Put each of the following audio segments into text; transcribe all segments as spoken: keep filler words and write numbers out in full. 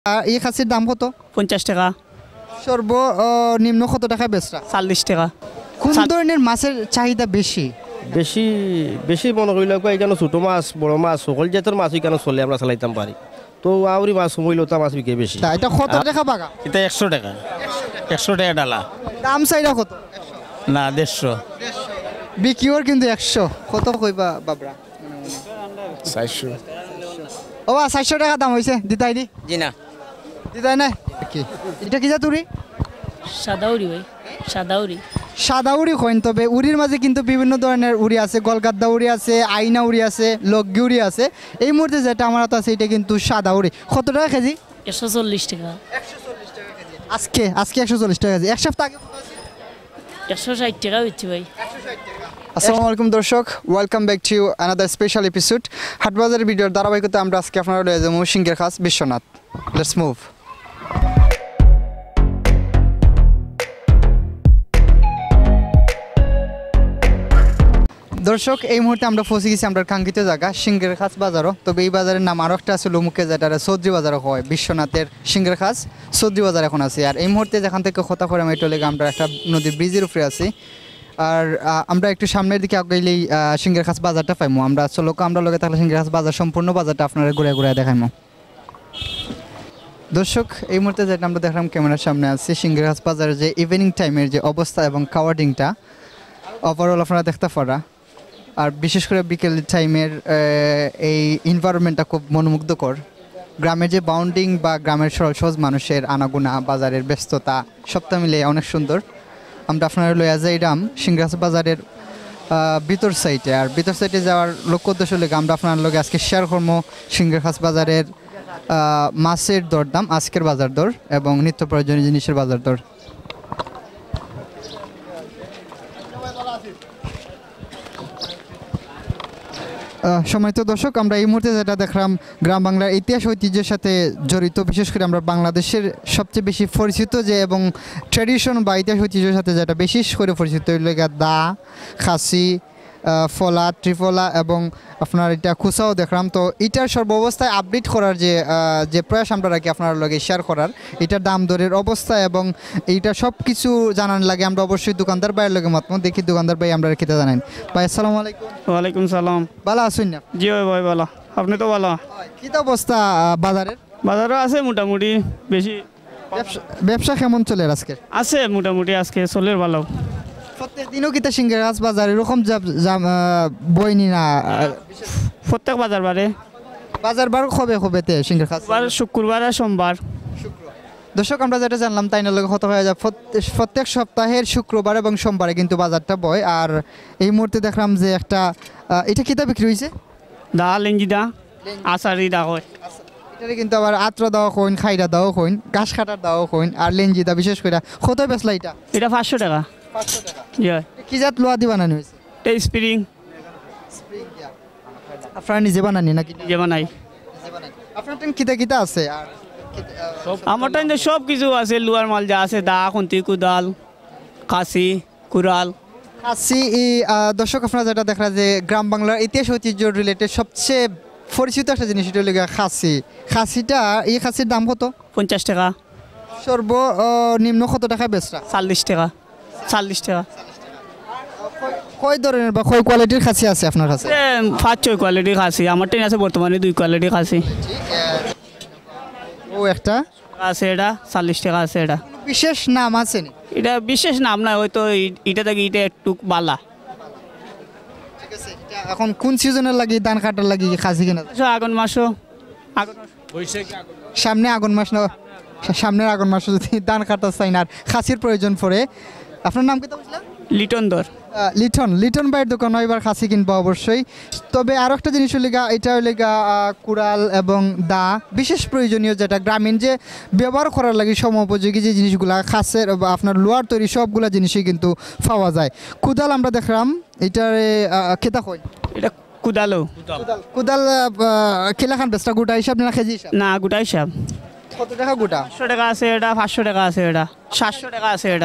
এই খাসির দাম কত? পঞ্চাশ টাকা। সর্বনিম্ন কত টাকা বেচরা? চল্লিশ টাকা। কোন ধরনের মাছের চাহিদা বেশি? বেশি বেশি মনে করিল এখানে ছোটো মাছ বড় মাছ সকল জাতের মাছ এখানে চলে আমরা চালাইতাম পারি তো আউরি মাছ মহিলা তা মাছ বিকে বেশি। এটা কত টাকা বাগা? এটা একশো টাকা একশো টাকা ডালা। দাম চাইরা কত? না দেড়শো। বিকিওর কিন্তু একশো। কত কইবা বাবরা? চারশো। ও চারশো টাকা দাম হয়েছে দিতাই দি? জি না দিতাই না কি এটা কি জাতুরি? সাদাউরি ভাই সাদাউরি। সাদা উড়ি কইন, তবে উড়ির মাঝে কিন্তু বিভিন্ন ধরনের উড়ি আছে, গলগাদ্দা উড়ি আছে, আইনা উড়ি আছে, লগ্গি উড়ি আছে। এই মুহূর্তে যেটা আমার হাতে আছে এটা কিন্তু সাদা উড়ি। কত টাকা কেজি? একশো চল্লিশ টাকা। আজকে আজকে একশো চল্লিশ টাকা কেজি। এক সপ্তাহ আগে একশো ষাট টাকা হচ্ছে ভাই। আসসালামু আলাইকুম দর্শক, welcome back to another special episode. হাটবাজার ভিডিওর ধারাবাহিকতা আমরা আজকে আপনারা লয়ে যাবো সিংহেরখাস বিশ্বনাথ। Let's move. দর্শক এই মুহূর্তে আমরা পৌঁছে গেছি আমরা কাঙ্ক্ষিত জায়গা সিংহেরখাস বাজারও। তবে এই বাজারের নাম আরও একটা আছে লোমুখে, যেটা চৌধুরী বাজারও হয়। বিশ্বনাথের সিংহেরখাস চৌধুরী বাজার এখন আছে। আর এই মুহূর্তে যেখান থেকে কথা করে আমি এটা লেগে আমরা একটা নদীর ব্রিজের উপরে আছি। আর আমরা একটু সামনের দিকে আগাইলেই সিংহেরখাস বাজারটা পাইমো। আমরা চলো আমরা লগে থাকলে সিংহেরখাস বাজার সম্পূর্ণ বাজারটা আপনারা ঘুরে ঘুরে দেখাইমো। দর্শক এই মুহূর্তে যেটা আমরা দেখলাম ক্যামেরার সামনে আছে সিংহেরখাস বাজারের যে ইভিনিং টাইমের যে অবস্থা এবং কাওয়ার্ডিংটা ওভারঅল আপনারা দেখতে পারা। আর বিশেষ করে বিকেল টাইমের এই এনভায়রনমেন্টটা খুব মনোমুগ্ধকর। গ্রামের যে বাউন্ডিং বা গ্রামের সরল সহজ মানুষের আনাগোনা, বাজারের ব্যস্ততা সবটা মিলে অনেক সুন্দর। আমরা আপনারা লইয়া যাইলাম সিংহেরখাস বাজারের ভিতর সাইডে। আর ভিতর সাইডে যাওয়ার লক্ষ্য উদ্দেশ্য লেগে আমরা আপনার লগে আজকে শেয়ার করবো সিংহেরখাস বাজারের মাছের দরদাম, আজকের বাজার দর এবং নিত্য প্রয়োজনীয় জিনিসের বাজার দর। সম্মানিত দর্শক, আমরা এই মুহূর্তে যেটা দেখলাম গ্রাম বাংলার ইতিহাস ঐতিহ্যের সাথে জড়িত, বিশেষ করে আমরা বাংলাদেশের সবচেয়ে বেশি পরিচিত যে এবং ট্র্যাডিশন বা ইতিহাস ঐতিহ্যের সাথে যেটা বিশেষ করে পরিচিত লেগা দা, খাসি, ফলা, ত্রিফলা এবং আপনার এটা খুসাও দেখলাম। তো এটার সর্বাবস্থায় আপডেট করার যে যে প্রয়াস আমরা রাখি আপনার লগে শেয়ার করার, এটার দাম দরের অবস্থা এবং এইটা সব কিছু জানার লাগে আমরা অবশ্যই দোকানদার ভাইয়ের লগে মত দেখি। দোকানদার ভাই আমরা খেতে জানাই। ভাই আসসালামু আলাইকুম। ওয়ালাইকুম সালাম। ভালো আছেন না? জি ভাই ভালো। আপনি তো ভালো? কী অবস্থা বাজারের? বাজারও আছে মোটামুটি, বেশি ব্যবসা কেমন চলে আজকে? আছে মোটামুটি, আজকে চলে ভালো। প্রত্যেক দিনও কিতা সিংহেরখাস বাজার এরকম বইনি না? প্রত্যেক বাজার বারে বাজার বার কবে কবেতে সিংহেরখাস? শুক্রবার আর সোমবার। দর্শক আমরা যেটা জানলাম তাই না লোক হতে হয়ে যায় প্রত্যেক সপ্তাহের শুক্রবার এবং সোমবারে কিন্তু বাজারটা বয়। আর এই মুহূর্তে দেখলাম যে একটা এটা কিতা বিক্রি হয়েছে? দা লেঞ্জি দা আচারি দা হয়। এটা কিন্তু আবার আত্র দাও কইন, খাইরা দাও কইন, ঘাস কাটার দাও কইন আর লেঞ্জি দা বিশেষ করে কত বেচলা এটা? এটা পাঁচশো টাকা। পাঁচশো টাকা। কি জাত লোয়া দি বানানো হয়েছে? এই স্প্রিং। আপনারা নিজে বানানি নাকি? নিজে বানাই। আপনার টাইম কিতা কিতা আছে? আর আমার টাইম সব কিছু আছে, লুয়ার মাল যা আছে, দা, খুন্তি, কুদাল, কাশি, কুড়াল। খাসি দর্শক আপনারা যেটা দেখা যে গ্রাম বাংলার ইতিহাস ঐতিহ্য রিলেটেড সবচেয়ে পরিচিত একটা জিনিস এটা হলো খাসি। খাসিটা এই খাসির দাম কত? পঞ্চাশ টাকা। সর্বনিম্ন কত টাকা বেচরা? চল্লিশ টাকা। চল্লিশ টাকা। কয় ধরনের বা কয় কোয়ালিটির খাসি আছে আপনার কাছে? পাঁচ ছয় কোয়ালিটির খাসি আমার ট্রেন আছে, বর্তমানে দুই কোয়ালিটির খাসি। ও একটা আছে, এটা চল্লিশ টাকা আছে। এটা বিশেষ নাম আছে? এটা বিশেষ নাম না, হয়তো এটা থেকে এটা একটু বালা। এখন কোন সিজনের লাগি ধান কাটার লাগি খাসি কিনা? আগুন মাসও সামনে আগুন মাস না, সামনের আগুন মাসে যদি ধান কাটা চাই না আর খাসির প্রয়োজন পড়ে। আপনার নাম কেটা বুঝলাম? লিটন দর। লিটন লিটন ভাইয়ের দোকান এবার খাসি কিনবো অবশ্যই। তবে আরও একটা জিনিস হলে এটা হলে কুড়াল এবং দা বিশেষ প্রয়োজনীয়, যেটা গ্রামীণ যে ব্যবহার করার লাগে সমোপযোগী যে জিনিসগুলা খাসের বা আপনার লোহার তৈরি সবগুলা জিনিসই কিন্তু পাওয়া যায়। কুদাল আমরা দেখলাম এটার কেতা কই? এটা কুদালো। কুদাল কেলাখান বেচটা গোটা হিসাব না কেজি হিসাব? না গোটা হিসাব। কত টাকা গোটা? পাঁচশো টাকা আছে এটা, পাঁচশো টাকা আছে এটা, সাতশো টাকা আছে এটা।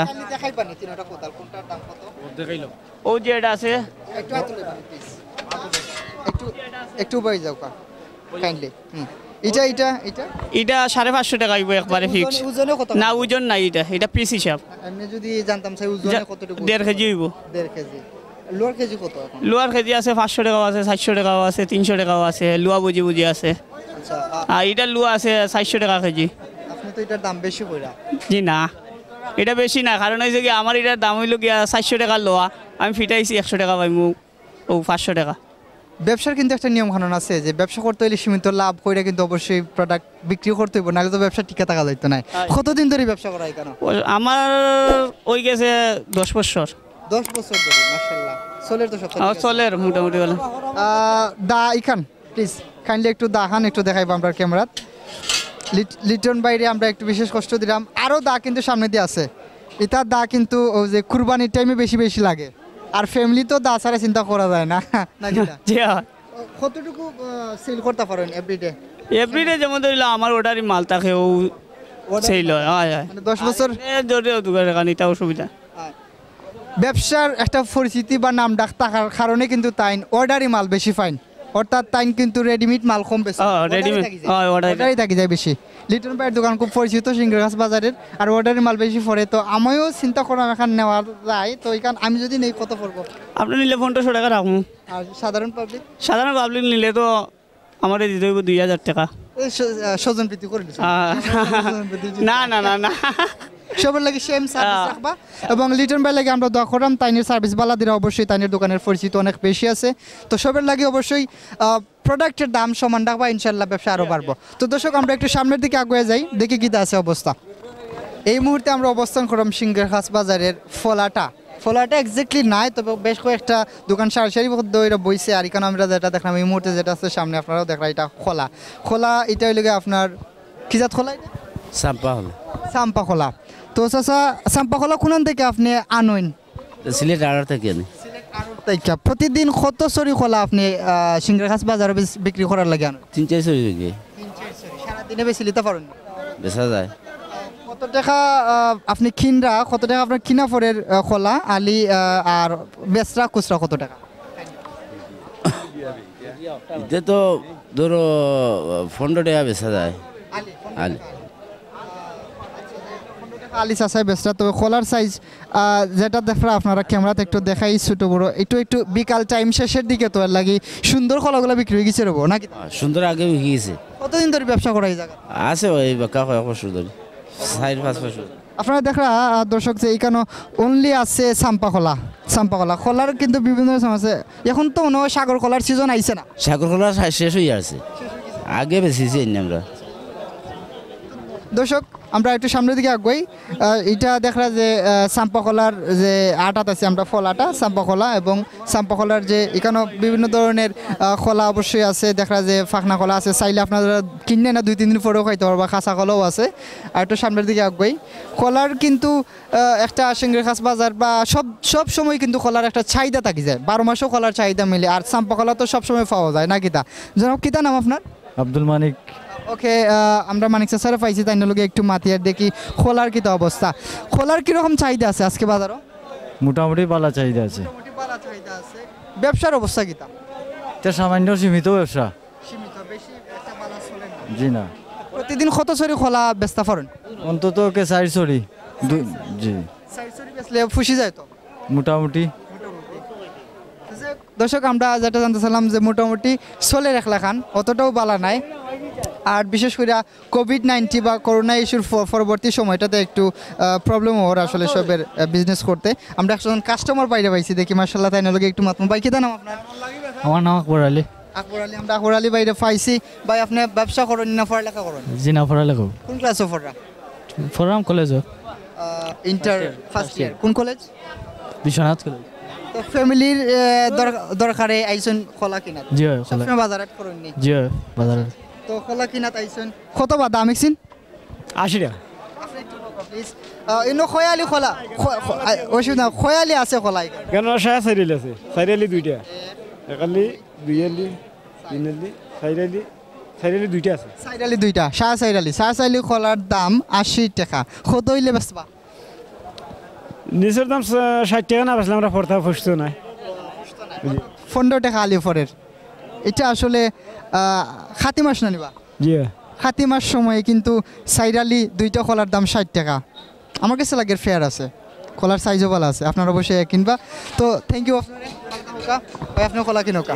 ও যে এটা আছে একটু একটু বই যাও কা কাইন্ডলি। এটা এটা এটা এটা সাড়ে পাঁচশো টাকা আইব একবারে ফিক্স। ওজনে কত? না ওজন নাই, এটা এটা পিস হিসাব। আমি যদি জানতাম স্যার ওজনে কতটুকু? দেড় কেজি হইব। দেড় কেজি। লোয়ার কেজি কত এখন? লোয়ার কেজি আছে পাঁচশো টাকাও আছে, চারশো টাকাও আছে, তিনশো টাকাও আছে, লুয়া বুঝি বুঝি আছে। আচ্ছা আর এটা লুয়া আছে চারশো টাকা কেজি। আপনি তো এটার দাম বেশি কইরা। জি না, এটা বেশি না, কারণ হয়েছে কি আমার এটার দাম হইল গিয়া চারশো টাকা লোয়া, আমি ফিটাইছি একশো টাকা পাইমু ও পাঁচশো টাকা। ব্যবসার কিন্তু একটা নিয়ম কানুন আছে যে ব্যবসা করতে হলে সীমিত লাভ করে কিন্তু অবশ্যই প্রোডাক্ট বিক্রি করতে হইব, নাহলে তো ব্যবসা টিকে থাকা যাইতো না। কতদিন ধরে ব্যবসা করা কেন? আমার ওই গেছে দশ বছর। দশ বছর ধরে মাশাআল্লাহ চলের তো সব চলের মোটামুটি বলে। দা ইখান প্লিজ কাইন্ডলি একটু দাহান একটু দেখাইবো আমরা ক্যামেরাত। লিটন বাইরে আমরা একটু বিশেষ কষ্ট দিলাম, আরও দা কিন্তু সামনে দিয়ে আছে। এটা দা কিন্তু ওই যে কুরবানির টাইমে বেশি বেশি লাগে, আর ফ্যামিলি তো দা ছাড়া চিন্তা করা যায় না নাকি? কতটুকু সেল করতে পারেন এভরিডে? এভরিডে যেমন ধরিলাম আমার অর্ডারই মাল থাকে ও সেল হয়। হয় হয় দশ বছর ধরে দোকান টাকা নিতে অসুবিধা। ব্যবসার একটা পরিচিতি বা নাম ডাক থাকার কারণে কিন্তু তাই অর্ডারই মাল বেশি ফাইন, অর্থাৎ তাই কিন্তু রেডিমেড মাল কম বেশি রেডিমেড অর্ডারই থাকি যায় বেশি। লিটন ভাইয়ের দোকান খুব পরিচিত সিঙ্গেরগাছ বাজারের, আর অর্ডারের মাল বেশি পড়ে, তো আমিও চিন্তা করলাম এখান নেওয়া যায়, তো এখান আমি যদি নেই কত পড়বো? আপনি নিলে পনেরোশো টাকা রাখুন। আর সাধারণ পাবলিক? সাধারণ পাবলিক নিলে তো আমার দিতে হইব দুই হাজার টাকা। স্বজন প্রীতি করে না না না না সবার লাগে সেম সার্ভিস রাখবা। এবং লিটন ভাই লাগে আমরা দোয়া করলাম, তাইনের সার্ভিস বালাদিরা অবশ্যই তাইনের দোকানের পরিচিত অনেক বেশি আছে, তো সবার লাগে অবশ্যই প্রোডাক্টের দাম সমান রাখবা, ইনশাল্লাহ ব্যবসা আরও বাড়বো। তো দর্শক আমরা একটু সামনের দিকে আগুয়ে যাই, দেখি কী আছে অবস্থা। এই মুহূর্তে আমরা অবস্থান করলাম সিঙ্গেরগাছ বাজারের ফলাটা। ফলাটা এক্স্যাক্টলি নাই, তবে বেশ কয়েকটা দোকান সারি সারি দইরা বইছে, আর এখানে আমরা যেটা দেখলাম এই মুহূর্তে যেটা আছে সামনে আপনারাও দেখলাম, এটা খোলা খোলা। এটা হইলে আপনার কি জাত খোলা? এটা চাম্পা হল চাম্পা খোলা। তো চাচা চাম্পা খোলা কোন থেকে আপনি আনইন? সিলেট আড়ার থেকে আনি। প্রতিদিন কত সরি খোলা আপনি সিঙ্গেরগাছ বাজারে বিক্রি করার লাগে আনেন? তিন চার সরি থেকে। সারাদিনে বেশি নিতে পারেন? বেচা যায়। কত টাকা আপনি কিনরা, কত টাকা আপনার কিনা ফরের খোলা আলি, আর বেচরা খুচরা কত টাকা? এটা তো ধরো পনেরো টাকা বেচা যায় আলি। আলি চাষাই বেচরা। তবে খোলার সাইজ যেটা দেখা আপনারা ক্যামেরাতে একটু দেখাই ছোট বড়, একটু একটু বিকাল টাইম শেষের দিকে তো লাগি সুন্দর খোলাগুলো বিক্রি হয়ে গেছে রবো নাকি? সুন্দর আগে বিক্রি গেছে। কতদিন ধরে ব্যবসা করা এই জায়গা আছে? ওই বাক্কা কয়েক বছর ধরে, চার পাঁচ বছর। আপনারা দেখা দর্শক যে এইখানে অনলি আছে চাম্পা খোলা। চাম্পা খোলা খোলার কিন্তু বিভিন্ন আছে, এখন তো মনে হয় সাগর খোলার সিজন আইছে না? সাগর খোলা শেষ হয়ে আছে, আগে বেশিছি আমরা। দর্শক আমরা একটু সামনের দিকে আগুই, এটা দেখা যে চাম্পা খোলার যে আটাত আছে আমরা ফল আটা চাম্পা খোলা, এবং চাম্পা খোলার যে এখানেও বিভিন্ন ধরনের খোলা অবশ্যই আছে, দেখা যে ফাঁকনা খোলা আছে, চাইলে আপনারা কিনে না দুই তিন দিন পরেও খাইতে পারবা, খাঁচা খোলাও আছে। আর একটু সামনের দিকে আগুই, খোলার কিন্তু একটা সিঙ্গেরগাছ বাজার বা সব সব সময় কিন্তু খোলার একটা চাহিদা থাকি যায়, বারো মাসও খোলার চাহিদা মিলে, আর চাম্পা খোলা তো সবসময় পাওয়া যায় না কিতা? জনাব কিতা নাম আপনার? আব্দুল মানিক। ওকে, আমরা মানিক স্যার পাইছি, তাই লোকে একটু মাতিয়ার দেখি খোলার কি অবস্থা, খোলার কিরকম চাহিদা আছে আজকে বাজারও? মোটামুটি ভালো চাহিদা আছে। ব্যবসার অবস্থা কিতা? এটা সামান্য সীমিত ব্যবসা। সীমিত, বেশি একটা বাজার চলে না। জি না। প্রতিদিন কত সরি খোলা বেচতে পারেন? অন্তত কে চার সরি। জি, চার সরি বেচলে ফুসি যায় তো মোটামুটি। দর্শক আমরা যেটা জানতেছিলাম যে মোটামুটি চলে রাখলা খান, অতটাও বালা নাই। আর বিশেষ করে কোভিড নাইন্টিন বা করোনা ইস্যুর পরবর্তী সময়টাতে একটু প্রবলেম হওয়ার আসলে সবের বিজনেস করতে। আমরা একজন কাস্টমার বাইরে পাইছি, দেখি মার্শাল্লাহ তাই নাকি একটু মাতমু। ভাই কি নাম আপনার? আমার নাম আকবর আলী। আকবর আলী, আমরা আকবর আলী বাইরে পাইছি। ভাই আপনি ব্যবসা করেন না পড়ালেখা করেন? জি না, পড়ালেখা। কোন ক্লাসে পড়া? Forum college, inter first year. কোন কলেজ? বিশ্বনাথ কলেজ। তো ফ্যামিলির দরকারে আইছেন খোলা কিনা? জি হয়, খোলা বাজারে করেন নি? জি হয়, বাজারে। তো খোলা কিনা আইছেন কত বা দাম ইকছিন? আশি টাকা। প্লিজ ইনো খয়ালি খোলা অসুবিধা, খয়ালি আছে খোলা কেন? সাড়ে চারিয়ালি আছে, চারিয়ালি দুইটা, একালি দুইয়ালি তিনালি চারিয়ালি, চারিয়ালি দুইটা আছে। চারিয়ালি দুইটা, সাড়ে চারিয়ালি। সাড়ে চারিয়ালি খোলার দাম আশি টাকা। কত হইলে বেচবা? নিচের দাম ষাট টাকা না বেচলে আমরা পড়তে ফুসতো না। পনেরো টাকা আলি ফরের। এটা আসলে খাতি মাস না নিবা? জি খাতিমার সময়ে কিন্তু সাইরালি দুইটা কলার দাম ষাট টাকা। আমার কাছে লাগে ফেয়ার আছে, কলার সাইজও ভালো আছে, আপনারা অবশ্যই কিনবা। তো থ্যাংক ইউ আপনার কলা কিনোকা।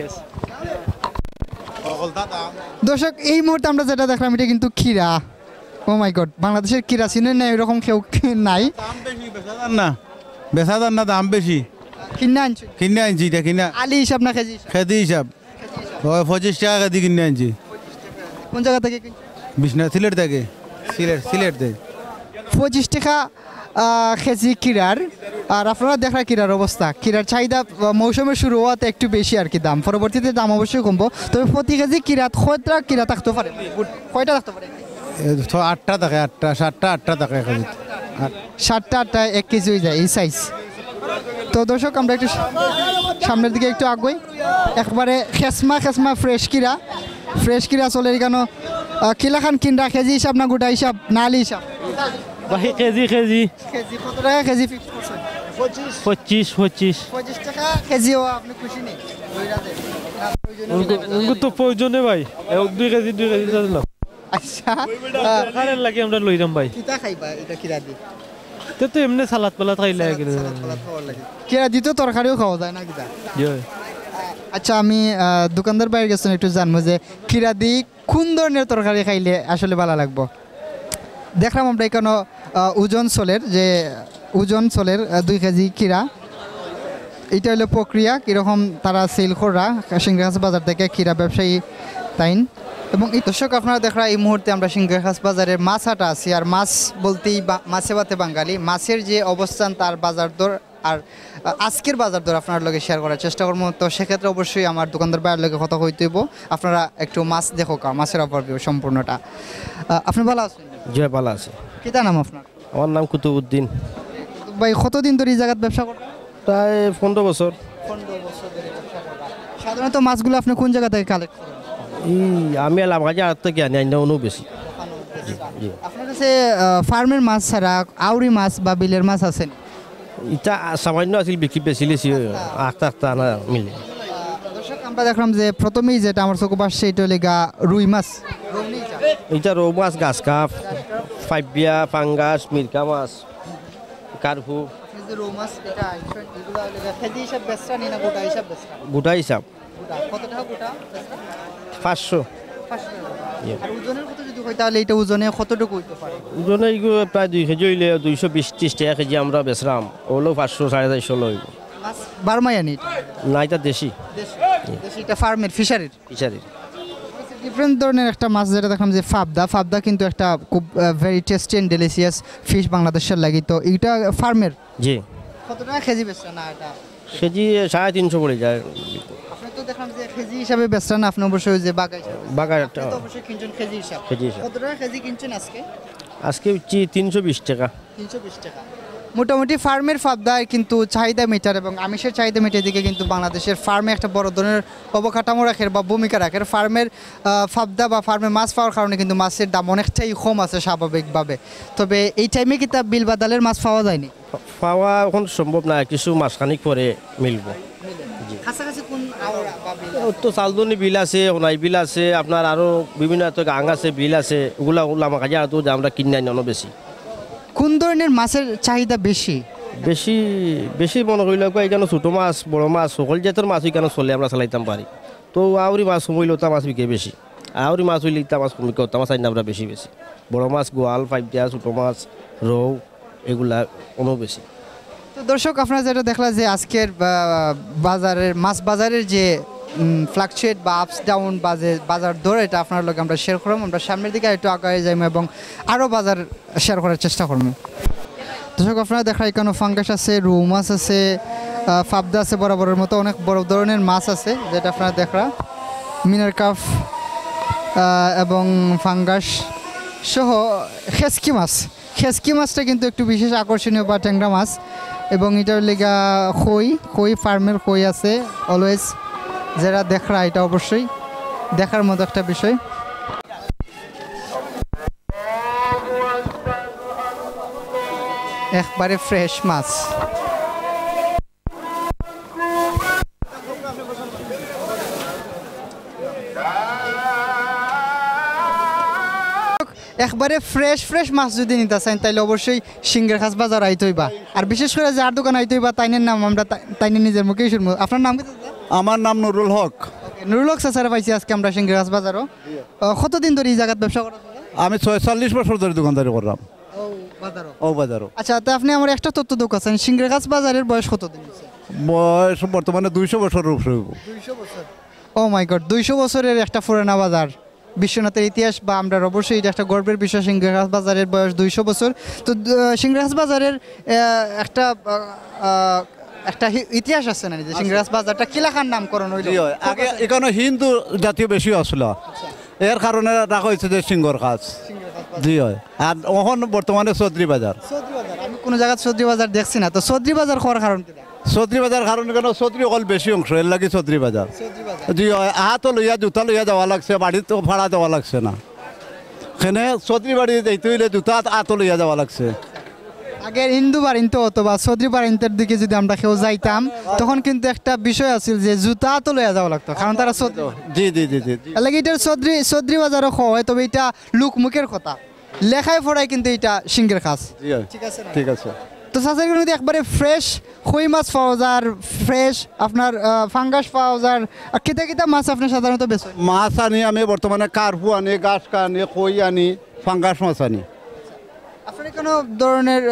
দর্শক এই মুহূর্তে আমরা যেটা দেখলাম এটা কিন্তু ক্ষীরা। ও মাই গড, বাংলাদেশের ক্ষীরা চিনেন না এরকম কেউ নাই। না বেচা দাম না, দাম বেশি। কিনে আনছি কিনে আনছি এটা কিনা আলি হিসাব না কেজি? খেদি হিসাব পঁচিশ টাকা কেজি কিনে আনছি। কোন জায়গা থেকে? বিশ্বনাথ সিলেট থেকে। সিলেট সিলেট থেকে পঁচিশ টাকা কেজি ক্ষীরার। আর আপনারা দেখা ক্ষীরার অবস্থা, ক্ষীরার চাহিদা মৌসুমের শুরু হওয়াতে একটু বেশি আর কি দাম, পরবর্তীতে দাম অবশ্যই কমবো। তবে প্রতি কেজি ক্ষীরাত কয়টা ক্ষীরা থাকতে পারে, কয়টা থাকতে পারে? আটটা থাকে, আটটা সাতটা আটটা থাকে কেজি, সাতটা আটটা এক কেজি হয়ে যায় এই সাইজ। তো দর্শক আমরা একটু সামনের দিকে একটু আগুই। একবারে খেসমা খেসমা ফ্রেশ ক্ষীরা, ফ্রেশ ক্ষীরা চলে কেন কিলাখান কিনরা কেজি হিসাব না গোটা হিসাব না আলি হিসাব? ভাই কেজি কেজি কেজি কত টাকা কেজি? পঁচিশ পঁচিশ পঁচিশ টাকা কেজি। ও আপনি খুশি নেই? তো প্রয়োজনে ভাই দুই কেজি দুই কেজি না। আচ্ছা কারের লাগে আমরা লইলাম ভাই। কিতা খাইবা এটা কিরা দি? তো তো এমনি সালাদ পালাদ খাইলে কিরা দিত তরকারিও খাওয়া যায় না কিতা? আচ্ছা আমি দোকানদার বাইরে গেছেন একটু জানবো যে কিরা দি কোন ধরনের তরকারি খাইলে আসলে ভালো লাগবো। দেখলাম আমরা এখানে ওজন চলের যে ওজন চলের দুই কেজি ক্ষীরা, এটা হলো প্রক্রিয়া কীরকম তারা সেল করা সিংড়াহাট বাজার থেকে ক্ষীরা ব্যবসায়ী তাইন। এবং এই দর্শক আপনারা দেখা এই মুহূর্তে আমরা সিংড়াহাট বাজারের মাছ হাটা আছি। আর মাছ বলতেই মাছে ভাতে বাঙালি, মাছের যে অবস্থান তার বাজার দর আর আজকের বাজার দর আপনার লগে শেয়ার করার চেষ্টা করবো। তো সেক্ষেত্রে অবশ্যই আমার দোকানদার বাইরের লগে কথা হইতে হইব। আপনারা একটু মাছ দেখো কা মাছের ওভারভিউ সম্পূর্ণটা। আপনি ভালো আছেন? জয় ভালো আছে। কিতা নাম আপনার? আমার নাম কুতুবুদ্দিন। ভাই কতদিন ধরে এই জায়গায় ব্যবসা করেন? প্রায় পনেরো বছর। পনেরো বছর ধরে ব্যবসা করেন। সাধারণত মাছগুলো আপনি কোন জায়গা থেকে কালেক্ট করেন? এই আমি এলাম কাজে আর থেকে আনি আনি অন্য বেশি। আপনার কাছে ফার্মের মাছ ছাড়া আউরি মাছ বা বিলের মাছ আছেন? এটা সামান্য আছিল, বিক্রি বেছিলেছি আটটা আটটা আনা মিলে। দর্শক আমরা দেখলাম যে প্রথমেই যেটা আমার চোখে পাচ্ছে এটা হলে গা রুই মাছ। এটা রৌ মাছ, গাছ কাপ, ফাইবিয়া, পাঙ্গাস, মিরকা মাছ, কারফু। রৌ মাছ এটা কেজি হিসাব বেচরা নি না গোটা হিসাব বেচরা? গোটা হিসাব। কত টাকা গোটা? পাঁচশো। আর ওজনের কথা যদি হয় তাহলে এটা ওজনে কতটুকু হইতে পারে? ওজনে এগুলো প্রায় দুই কেজি হইলে দুইশো বিশ ত্রিশ টাকা কেজি আমরা বেচলাম, ওগুলো পাঁচশো সাড়ে চারশো লইব। মাছ বারমায়ানি না, এটা দেশি। দেশি এটা ফার্মের ফিশারির? ফিশারির ডিফারেন্ট ধরনের একটা মাছ যেটা দেখলাম যে ফাবদা। ফাবদা কিন্তু একটা খুব very tasty and delicious fish বাংলাদেশের লাগি। তো এইটা ফার্মের? জি। কত টাকা কেজি বেচছেন? না এটা কেজি সাড়ে তিনশো পড়ে যায়। আপনি তো দেখলাম যে কেজি হিসাবে বেচছেন, আপনি অবশ্যই যে বাগা হিসাবে বাগা তো অবশ্যই কিনছেন কেজি হিসাব। কেজি হিসাব। কত টাকা কেজি কিনছেন আজকে? আজকে হচ্ছে তিনশো বিশ টাকা। তিনশো বিশ টাকা। মোটামুটি ফার্মের ফাবদায় কিন্তু চাহিদা মিটার এবং আমিষের চাহিদা মিটার দিকে কিন্তু বাংলাদেশের ফার্মে একটা বড় ধরনের অবকাঠামো রাখে বা ভূমিকা রাখে। ফার্মের ফাবদা বা ফার্মে মাছ পাওয়ার কারণে কিন্তু মাছের দাম অনেকটাই কম আছে স্বাভাবিকভাবে। তবে এই টাইমে কি তা বিল বাদালের মাছ পাওয়া যায়নি? পাওয়া এখন সম্ভব না, কিছু মাসখানিক পরে মিলব। কাছাকাছি কোন তো চালদনি বিল আছে, ওনাই বিল আছে, আপনার আরও বিভিন্ন গাং আছে, বিল আছে, ওগুলা ওগুলো আমার কাছে তো আমরা কিনে আনি অনেক বেশি। কোন ধরনের মাছের চাহিদা বেশি? বেশি বেশি মনে করিল এখানে ছোটো মাছ, বড় মাছ, সকল জাতের মাছ এখানে চলে, আমরা চালাইতাম পারি। তো আউরি মাছ কমিলে ওটা মাছ বিকে বেশি, আউরি মাছ হইলে ইটা মাছ কমিকে ওটা মাছ আইন আমরা বেশি বেশি। বড় মাছ গোয়াল, ফাইবদিয়া, ছোটো মাছ, রৌ, এগুলা অনেক বেশি। তো দর্শক আপনারা যেটা দেখলাম যে আজকের বাজারের মাছ বাজারের যে ফ্লাকচুয়েট বা আপস ডাউন বাজে বাজার দর, এটা আপনার লোক আমরা শেয়ার করলাম। আমরা সামনের দিকে একটু আগায় যাই এবং আরও বাজার শেয়ার করার চেষ্টা করব। দর্শক আপনারা দেখা এখানে ফাঙ্গাস আছে, রৌ মাছ আছে, ফাবদা আছে, বরাবরের মতো অনেক বড় ধরনের মাছ আছে যেটা আপনারা দেখা মিনার কাফ এবং ফাঙ্গাস সহ খেসকি মাছ। খেসকি মাছটা কিন্তু একটু বিশেষ আকর্ষণীয় বা ট্যাংরা মাছ এবং এটার লেগা খই খই ফার্মের খই আছে অলওয়েজ, যারা দেখা এটা অবশ্যই দেখার মতো একটা বিষয়। একবারে ফ্রেশ মাছ। একবারে ফ্রেশ ফ্রেশ মাছ যদি নিতে চান তাহলে অবশ্যই সিঙ্গেরখাস বাজার আইতে হইবা আর বিশেষ করে যার দোকান আইতে হইবা তাইনের নাম আমরা তাইনের নিজের মুখেই শুনবো আপনার নাম কি আমার নাম নুরুল হক নুরুল হক স্যার পাইছি আজকে আমরা সিঙ্গেরখাস বাজারও কতদিন ধরে এই জায়গাত ব্যবসা করা আমি ছয়চল্লিশ বছর ধরে দোকানদারি করলাম ও বাজারও আচ্ছা তো আপনি আমার একটা তথ্য দোকান সিঙ্গেরখাস বাজারের বয়স কতদিন বয়স বর্তমানে দুইশো বছর দুইশো বছর ও মাই গড দুইশো বছরের একটা পুরানা বাজার বিশ্বনাথের ইতিহাস বা আমরা অবশ্যই এটা একটা গর্বের বিষয় সিঙ্গেরখাস বাজারের বয়স দুইশো বছর তো সিঙ্গেরখাস বাজারের একটা একটা ইতিহাস আছে না যে সিঙ্গেরখাস বাজারটা কিলাখার নামকরণ হইল আগে এখানে হিন্দু জাতীয় বেশি আসলো এর কারণে রাখা হয়েছে যে সিঙ্গেরখাস জি হয় আর এখন বর্তমানে চৌধুরী বাজার আমি কোনো জায়গায় চৌধুরী বাজার দেখছি না তো চৌধুরী বাজার হওয়ার কারণ কি চৌধুরী বাজার কারণ কেন চৌধুরী অকল বেশি অংশ এর লাগে চৌধুরী বাজার জি হয় আহাতো লইয়া জুতা লইয়া যাওয়া লাগছে বাড়িতে ভাড়া দেওয়া লাগছে না সেখানে চৌধুরী বাড়ি যাইতে হইলে জুতা আতো লইয়া যাওয়া লাগছে আগের হিন্দু বাড়িতে অথবা চৌধুরী বাড়িতের দিকে যদি আমরা কেউ যাইতাম তখন কিন্তু একটা বিষয় আছিল যে জুতা তো লইয়া যাওয়া লাগতো কারণ তারা জি জি জি জি লাগে এটার চৌধুরী চৌধুরী বাজারও হয় তবে এটা লোকমুখের কথা লেখায় পড়ায় কিন্তু এটা সিঙ্গেরখাস ঠিক আছে ঠিক আছে তো চাষের কিন্তু একবারে ফ্রেশ কই মাছ পাওয়া যায় ফ্রেশ আপনার ফাঙ্গাস পাওয়া যায় আর কিতা কিতা মাছ আপনি সাধারণত বেশ মাছ আনি আমি বর্তমানে কার্পু আনি গাছ আনি কই আনি ফাঙ্গাস মাছ আনি আপনার কোনো ধরনের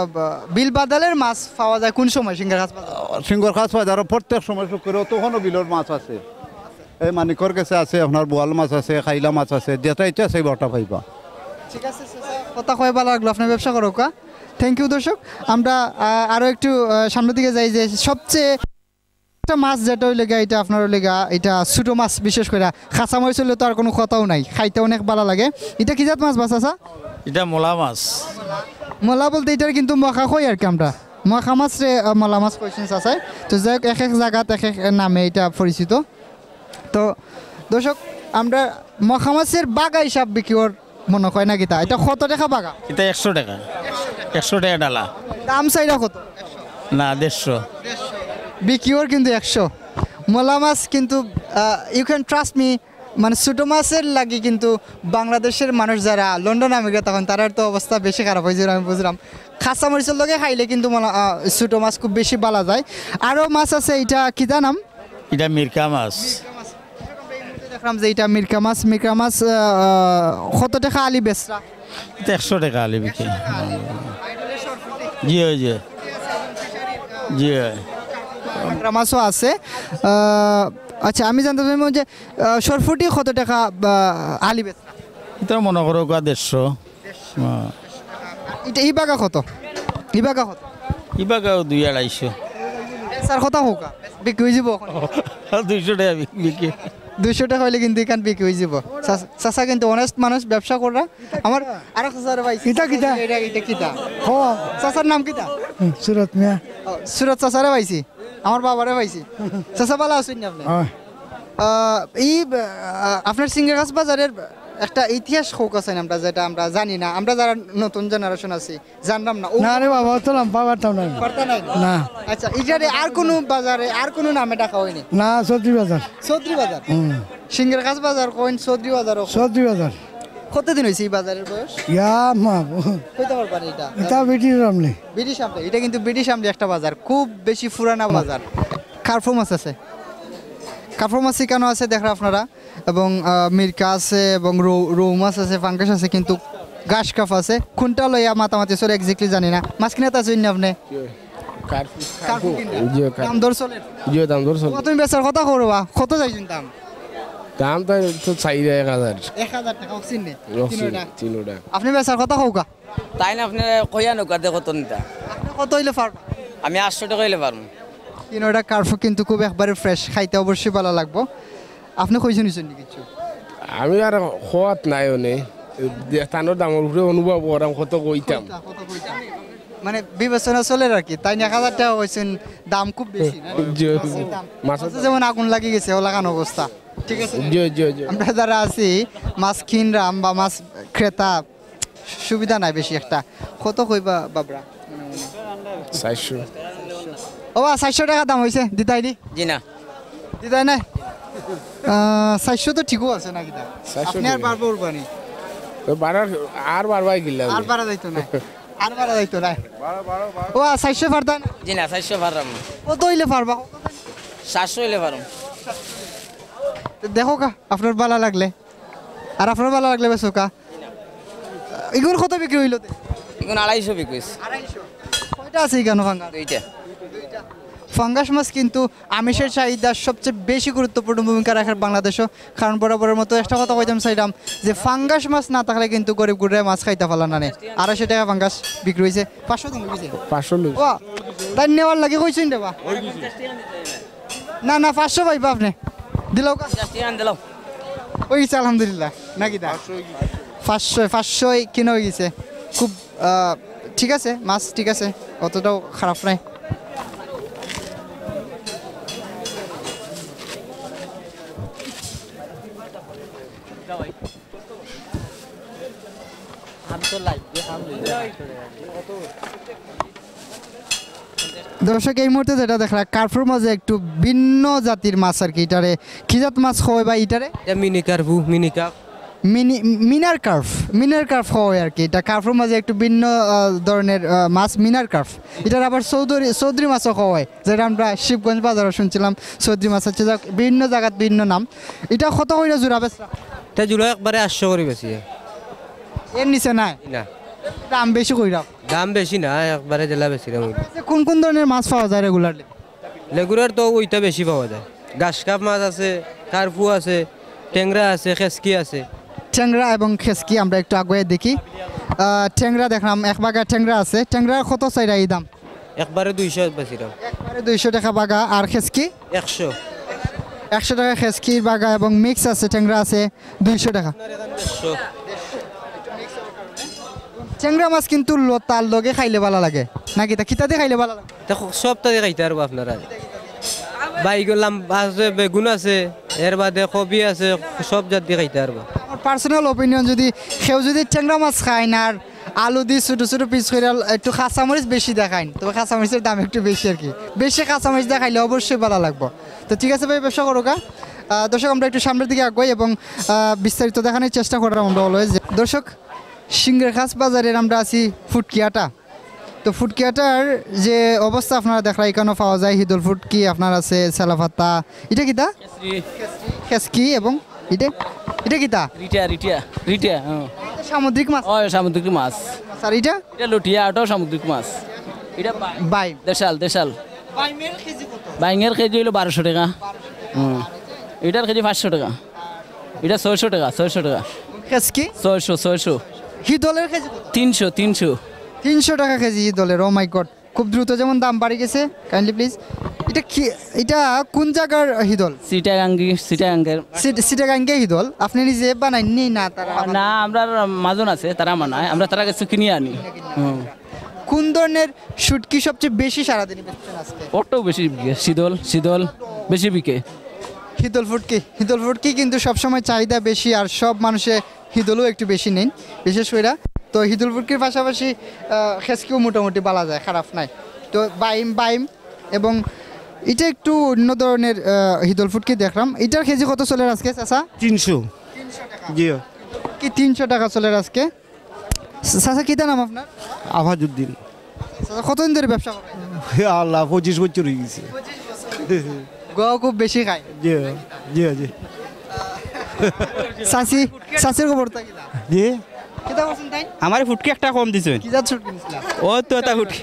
বিল বাদালের মাছ পাওয়া যায় কোন সময় সিঙ্গেরখাস বাজার সিঙ্গেরখাস বাজার প্রত্যেক সময় শুক্র তখনও বিলের মাছ আছে এই মানিকর কাছে আছে আপনার বোয়াল মাছ আছে খাইলা মাছ আছে যেটা ইচ্ছা সেই বটা পাইবা ঠিক আছে কথা কয় ভালো লাগলো আপনার ব্যবসা করো কা থ্যাংক ইউ দর্শক আমরা আরও একটু সামনের দিকে যাই যে সবচেয়ে একটা মাছ যেটা হইলে গা এটা আপনার হইলে গা এটা ছোটো মাছ বিশেষ করে খাঁচা মাছ হইলে তো আর কোনো কথাও নাই খাইতে অনেক ভালো লাগে এটা কি জাত মাছ বাস আসা এটা মোলা মাছ মোলা বলতে এটার কিন্তু মখা কই আর কি আমরা মখা মাছ রে মোলা মাছ কোয়েশন আছে তো যাই হোক এক এক জায়গাত এক এক নামে এটা পরিচিত তো দর্শক আমরা মখা মাছের বাগা হিসাব বিক্রির মনে হয় না কিতা এটা কত টাকা বাগা এটা একশো টাকা একশো টাকা ডালা দাম চাইটা কত না দেড়শো বিক্রির কিন্তু একশো মোলা মাছ কিন্তু ইউ ক্যান ট্রাস্ট মি মানে ছোটো মাছের লাগে কিন্তু বাংলাদেশের মানুষ যারা লন্ডন আমেরিকা তখন তার তো অবস্থা বেশি খারাপ হয়েছিল আমি বুঝলাম খাসা মরিচের লগে খাইলে কিন্তু ছোটো মাছ খুব বেশি বালা যায় আরও মাছ আছে এটা কিতা নাম এটা মিরকা মাছ দেখলাম যে এটা মিরকা মাছ মিরকা মাছ কত টাকা আলি বেচরা এটা একশো টাকা আলি বিক্রি জি হয় জি জি হয় মিরকা মাছও আছে আচ্ছা আমি জানতে চাইব যে সরফুটি কত টাকা আলি বেচরা এটা মনে করো গা দেড়শো এটা এই বাগা কত এই বাগা কত এই বাগাও দুই আড়াইশো স্যার কত হোক বিক্রি হয়ে যাব দুইশো টাকা বিক্রি দুইশো টাকা হইলে কিন্তু এখান বিক্রি হয়ে যাব চাষা কিন্তু অনেস্ট মানুষ ব্যবসা করা আমার আর চাষার ভাই কিতা কিতা এটা এটা কিতা ও চাষার নাম কিতা সুরত মিয়া সুরত চাষারে পাইছি আমার বাবারে পাইছি চাষা ভালো আছেন না আপনি এই আপনার সিঙ্গেরখাস বাজারের একটা ইতিহাস হোক আছে আমরা যেটা আমরা জানি না আমরা যারা নতুন জেনারেশন আছি জানলাম না না রে বাবা তো নাম পারতাম না পারতা নাই না আচ্ছা এটারে আর কোনো বাজারে আর কোনো নামে ডাকা হয়নি না চৌধুরী বাজার চৌধুরী বাজার সিঙ্গেরখাস বাজার কোন চৌধুরী বাজার চৌধুরী বাজার কতদিন হয়েছে এই বাজারের বয়স ইয়া মা কইতে পারবেন এটা এটা ব্রিটিশ আমলে ব্রিটিশ আমলে এটা কিন্তু ব্রিটিশ আমলে একটা বাজার খুব বেশি পুরানা বাজার কার্পো মাছ আছে কার্পো মাছ শিকানো আছে দেখেন আপনারা এবং মিরকা আছে এবং রৌ রৌ মাছ আছে ফাঙ্গাস আছে কিন্তু গাছ কাপ আছে কোনটা লইয়া মাতামাতি চলে এক্স্যাক্টলি জানি না মাছ কিনাতে আছেন না আপনি দাম দর চলে জিও দাম দর চলে তুমি বেচার কথা করবা কত যাইছেন দাম দাম তো চাই এক হাজার এক হাজার টাকা অক্সিন নে তিনোটা আপনি বেচার কথা কওকা তাই না আপনি কইয়া নৌকা দে কত নিতা আপনি কত হইলে পারবা আমি আটশো টাকা হইলে পারবো তিনোটা কার্পো কিন্তু খুব একবারে ফ্রেশ খাইতে অবশ্যই ভালো লাগবো আপনি কইছেন নিছেন কিছু আমি আর খোয়াত নাই অনে স্থানের দামের উপরে অনুভব করাম কত কইতাম মানে বিবেচনা চলে আর কি তাই এক হাজার টাকা হয়েছেন দাম খুব বেশি মাছের যেমন আগুন লাগি গেছে ও লাগানো অবস্থা ঠিক আছে আমরা যারা আছি মাছ কিনরাম বা মাছ ক্রেতা সুবিধা নাই বেশি একটা কত কইবা বাবরা চারশো ও বা চারশো টাকা দাম হয়েছে দিতাই দি জি না দিতাই নাই চারশো তো ঠিকও আছে না কিনা আপনি আর পারবো উরবানি বাড়ার আর বাড়বাই গিলা আর বাড়া যাইতো না আর বাড়া যাইতো না ও চারশো পারতা না জি না চারশো পারলাম কত হইলে পারবা সাতশো হইলে পারম দেখো কা আপনার ভালো লাগলে আর আপনার ভালো লাগলে বেশো কা এগুলো কত বিক্রি হইলো এখন আড়াইশো বিকুইস আড়াইশো কয়টা আছে এখানে ফাঙ্গাস দুইটা ফাঙ্গাস মাছ কিন্তু আমিষের চাহিদার সবচেয়ে বেশি গুরুত্বপূর্ণ ভূমিকা রাখার বাংলাদেশও কারণ বরাবরের মতো একটা কথা কইতাম চাইলাম যে ফাঙ্গাস মাছ না থাকলে কিন্তু গরিব গুড়ে মাছ খাইতে পারলাম না আড়াইশো টাকা ফাঙ্গাস বিক্রি হয়েছে পাঁচশো দিন হয়েছে পাঁচশো লোক ও তাই নেওয়ার লাগে কইছেন দেবা না না পাঁচশো পাইবা আপনি দিলাও দিলাম ওই গেছে আলহামদুলিল্লাহ নাকি দা পাঁচশো পাঁচশোই কিনে হয়ে গেছে খুব ঠিক আছে মাছ ঠিক আছে অতটাও খারাপ নাই দর্শক এই মুহূর্তে যেটা দেখা কার্ফুর মাঝে একটু ভিন্ন জাতির মাছ আর কি এটারে কি জাত মাছ হয় বা এটারে মিনি কার্ফু মিনি কার্ফ মিনি মিনার কার্ফ মিনার কার্ফ হয় আর কি এটা কার্ফুর মাঝে একটু ভিন্ন ধরনের মাছ মিনার কার্ফ এটার আবার চৌধুরী চৌধুরী মাছও হয় যেটা আমরা শিবগঞ্জ বাজারে শুনছিলাম চৌধুরী মাছ হচ্ছে বিভিন্ন জায়গার ভিন্ন নাম এটা কত করে জোড়া বেচা এটা জোড়া একবারে আটশো করে বেশি এর নিচে নাই না দাম বেশি কইরা দাম বেশি না একবারে জেলা বেশি দাম কোন কোন ধরনের মাছ পাওয়া যায় রেগুলারলি রেগুলার তো ওইটা বেশি পাওয়া যায় গাছ কাপ মাছ আছে কার্পু আছে ট্যাংরা আছে খেসকি আছে ট্যাংরা এবং খেসকি আমরা একটু আগে দেখি ট্যাংরা দেখলাম এক বাগা ট্যাংরা আছে ট্যাংরা কত চাইরা এই দাম একবারে দুইশো বেশি দাম একবারে দুইশো টাকা বাগা আর খেসকি একশো একশো টাকা খেসকির বাগা এবং মিক্স আছে ট্যাংরা আছে দুইশো টাকা ট্যাংরা মাছ কিন্তু তার লগে খাইলে ভালো লাগে নাকি তা কিতাতে খাইলে ভালো লাগে দেখো সবটাতে খাইতে পারবো আপনারা বাইগুলাম আছে বেগুন আছে এর বাদে কবি আছে সব জাত দিয়ে খাইতে পারবো আমার পার্সোনাল ওপিনিয়ন যদি কেউ যদি ট্যাংরা মাছ খায় না আর আলু দিয়ে ছোটো ছোটো পিস করে একটু কাঁচামরিচ বেশি দেখায় তবে কাঁচামরিচের দাম একটু বেশি আর কি বেশি কাঁচামরিচ দেখাইলে অবশ্যই ভালো লাগবে তো ঠিক আছে ভাই ব্যবসা করো কা দর্শক আমরা একটু সামনের দিকে আগাই এবং বিস্তারিত দেখানোর চেষ্টা করলাম আমরা অলওয়েজ দর্শক সিংহেরখাস বাজারের আমরা আছি ফুটকিয়াটা তো ফুটকিয়াটার যে অবস্থা আপনারা দেখলা এখানে পাওয়া যায় হিদুল ফুটকি আপনার আছে সালাফাতা এটা কিতা খেসকি এবং এটা এটা কিতা রিটিয়া রিটিয়া রিটিয়া সামুদ্রিক মাছ ও সামুদ্রিক মাছ স্যার এটা এটা লটিয়া ওটাও সামুদ্রিক মাছ এটা বাই দেশাল দেশাল বাইমের কেজি কত বাইমের কেজি হলো বারোশো টাকা হুম এটার কেজি পাঁচশো টাকা এটা ছয়শো টাকা ছয়শো টাকা খেসকি ছয়শো ছয়শো হিদলের কেজি কত তিনশো তিনশো তিনশো টাকা কেজি হিদলের ও মাই গড খুব দ্রুত যেমন দাম বাড়ি গেছে কাইন্ডলি প্লিজ এটা কি এটা কোন জায়গার হিদল সিটাগাঙ্গি সিটাগাঙ্গের সিটাগাঙ্গে হিদল আপনি নিজে বানাইনি না তারা না আমরা মাজন আছে তারা বানায় আমরা তারা কাছে কিনে আনি কোন ধরনের শুটকি সবচেয়ে বেশি সারাদিন বেচছেন আজকে ওটাও বেশি বিকে শীতল শীতল বেশি বিকে হিদল ফুটকি হিদল ফুটকি কিন্তু সবসময় চাহিদা বেশি আর সব মানুষে হিদলও একটু বেশি নেন বিশেষ করে তো হিদুল ফুটকির পাশাপাশি খেসকিও মোটামুটি বলা যায় খারাপ নাই তো বাইম বাইম এবং এটা একটু অন্য ধরনের হিদল ফুটকি দেখলাম এটার কেজি কত চলে আজকে চাচা তিনশো জি কি তিনশো টাকা চলে আজকে চাচা কী নাম আপনার আফাজউদ্দিন কতদিন ধরে ব্যবসা করেন আল্লাহ পঁচিশ বছর হয়ে গেছে গোয়া খুব বেশি খায় জি জি জি চাচি চাচির খবর জি আমার ফুটকি একটা কম দিছে ও তো এটা ফুটকি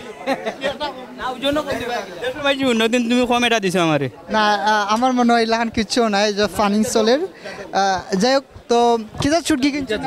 অন্যদিন তুমি কম এটা দিছো আমারে না আমার মনে হয় এলাকান কিচ্ছু নাই যে ফানিং চলের যাই হোক তো কিজা ছুটকি কিনছেন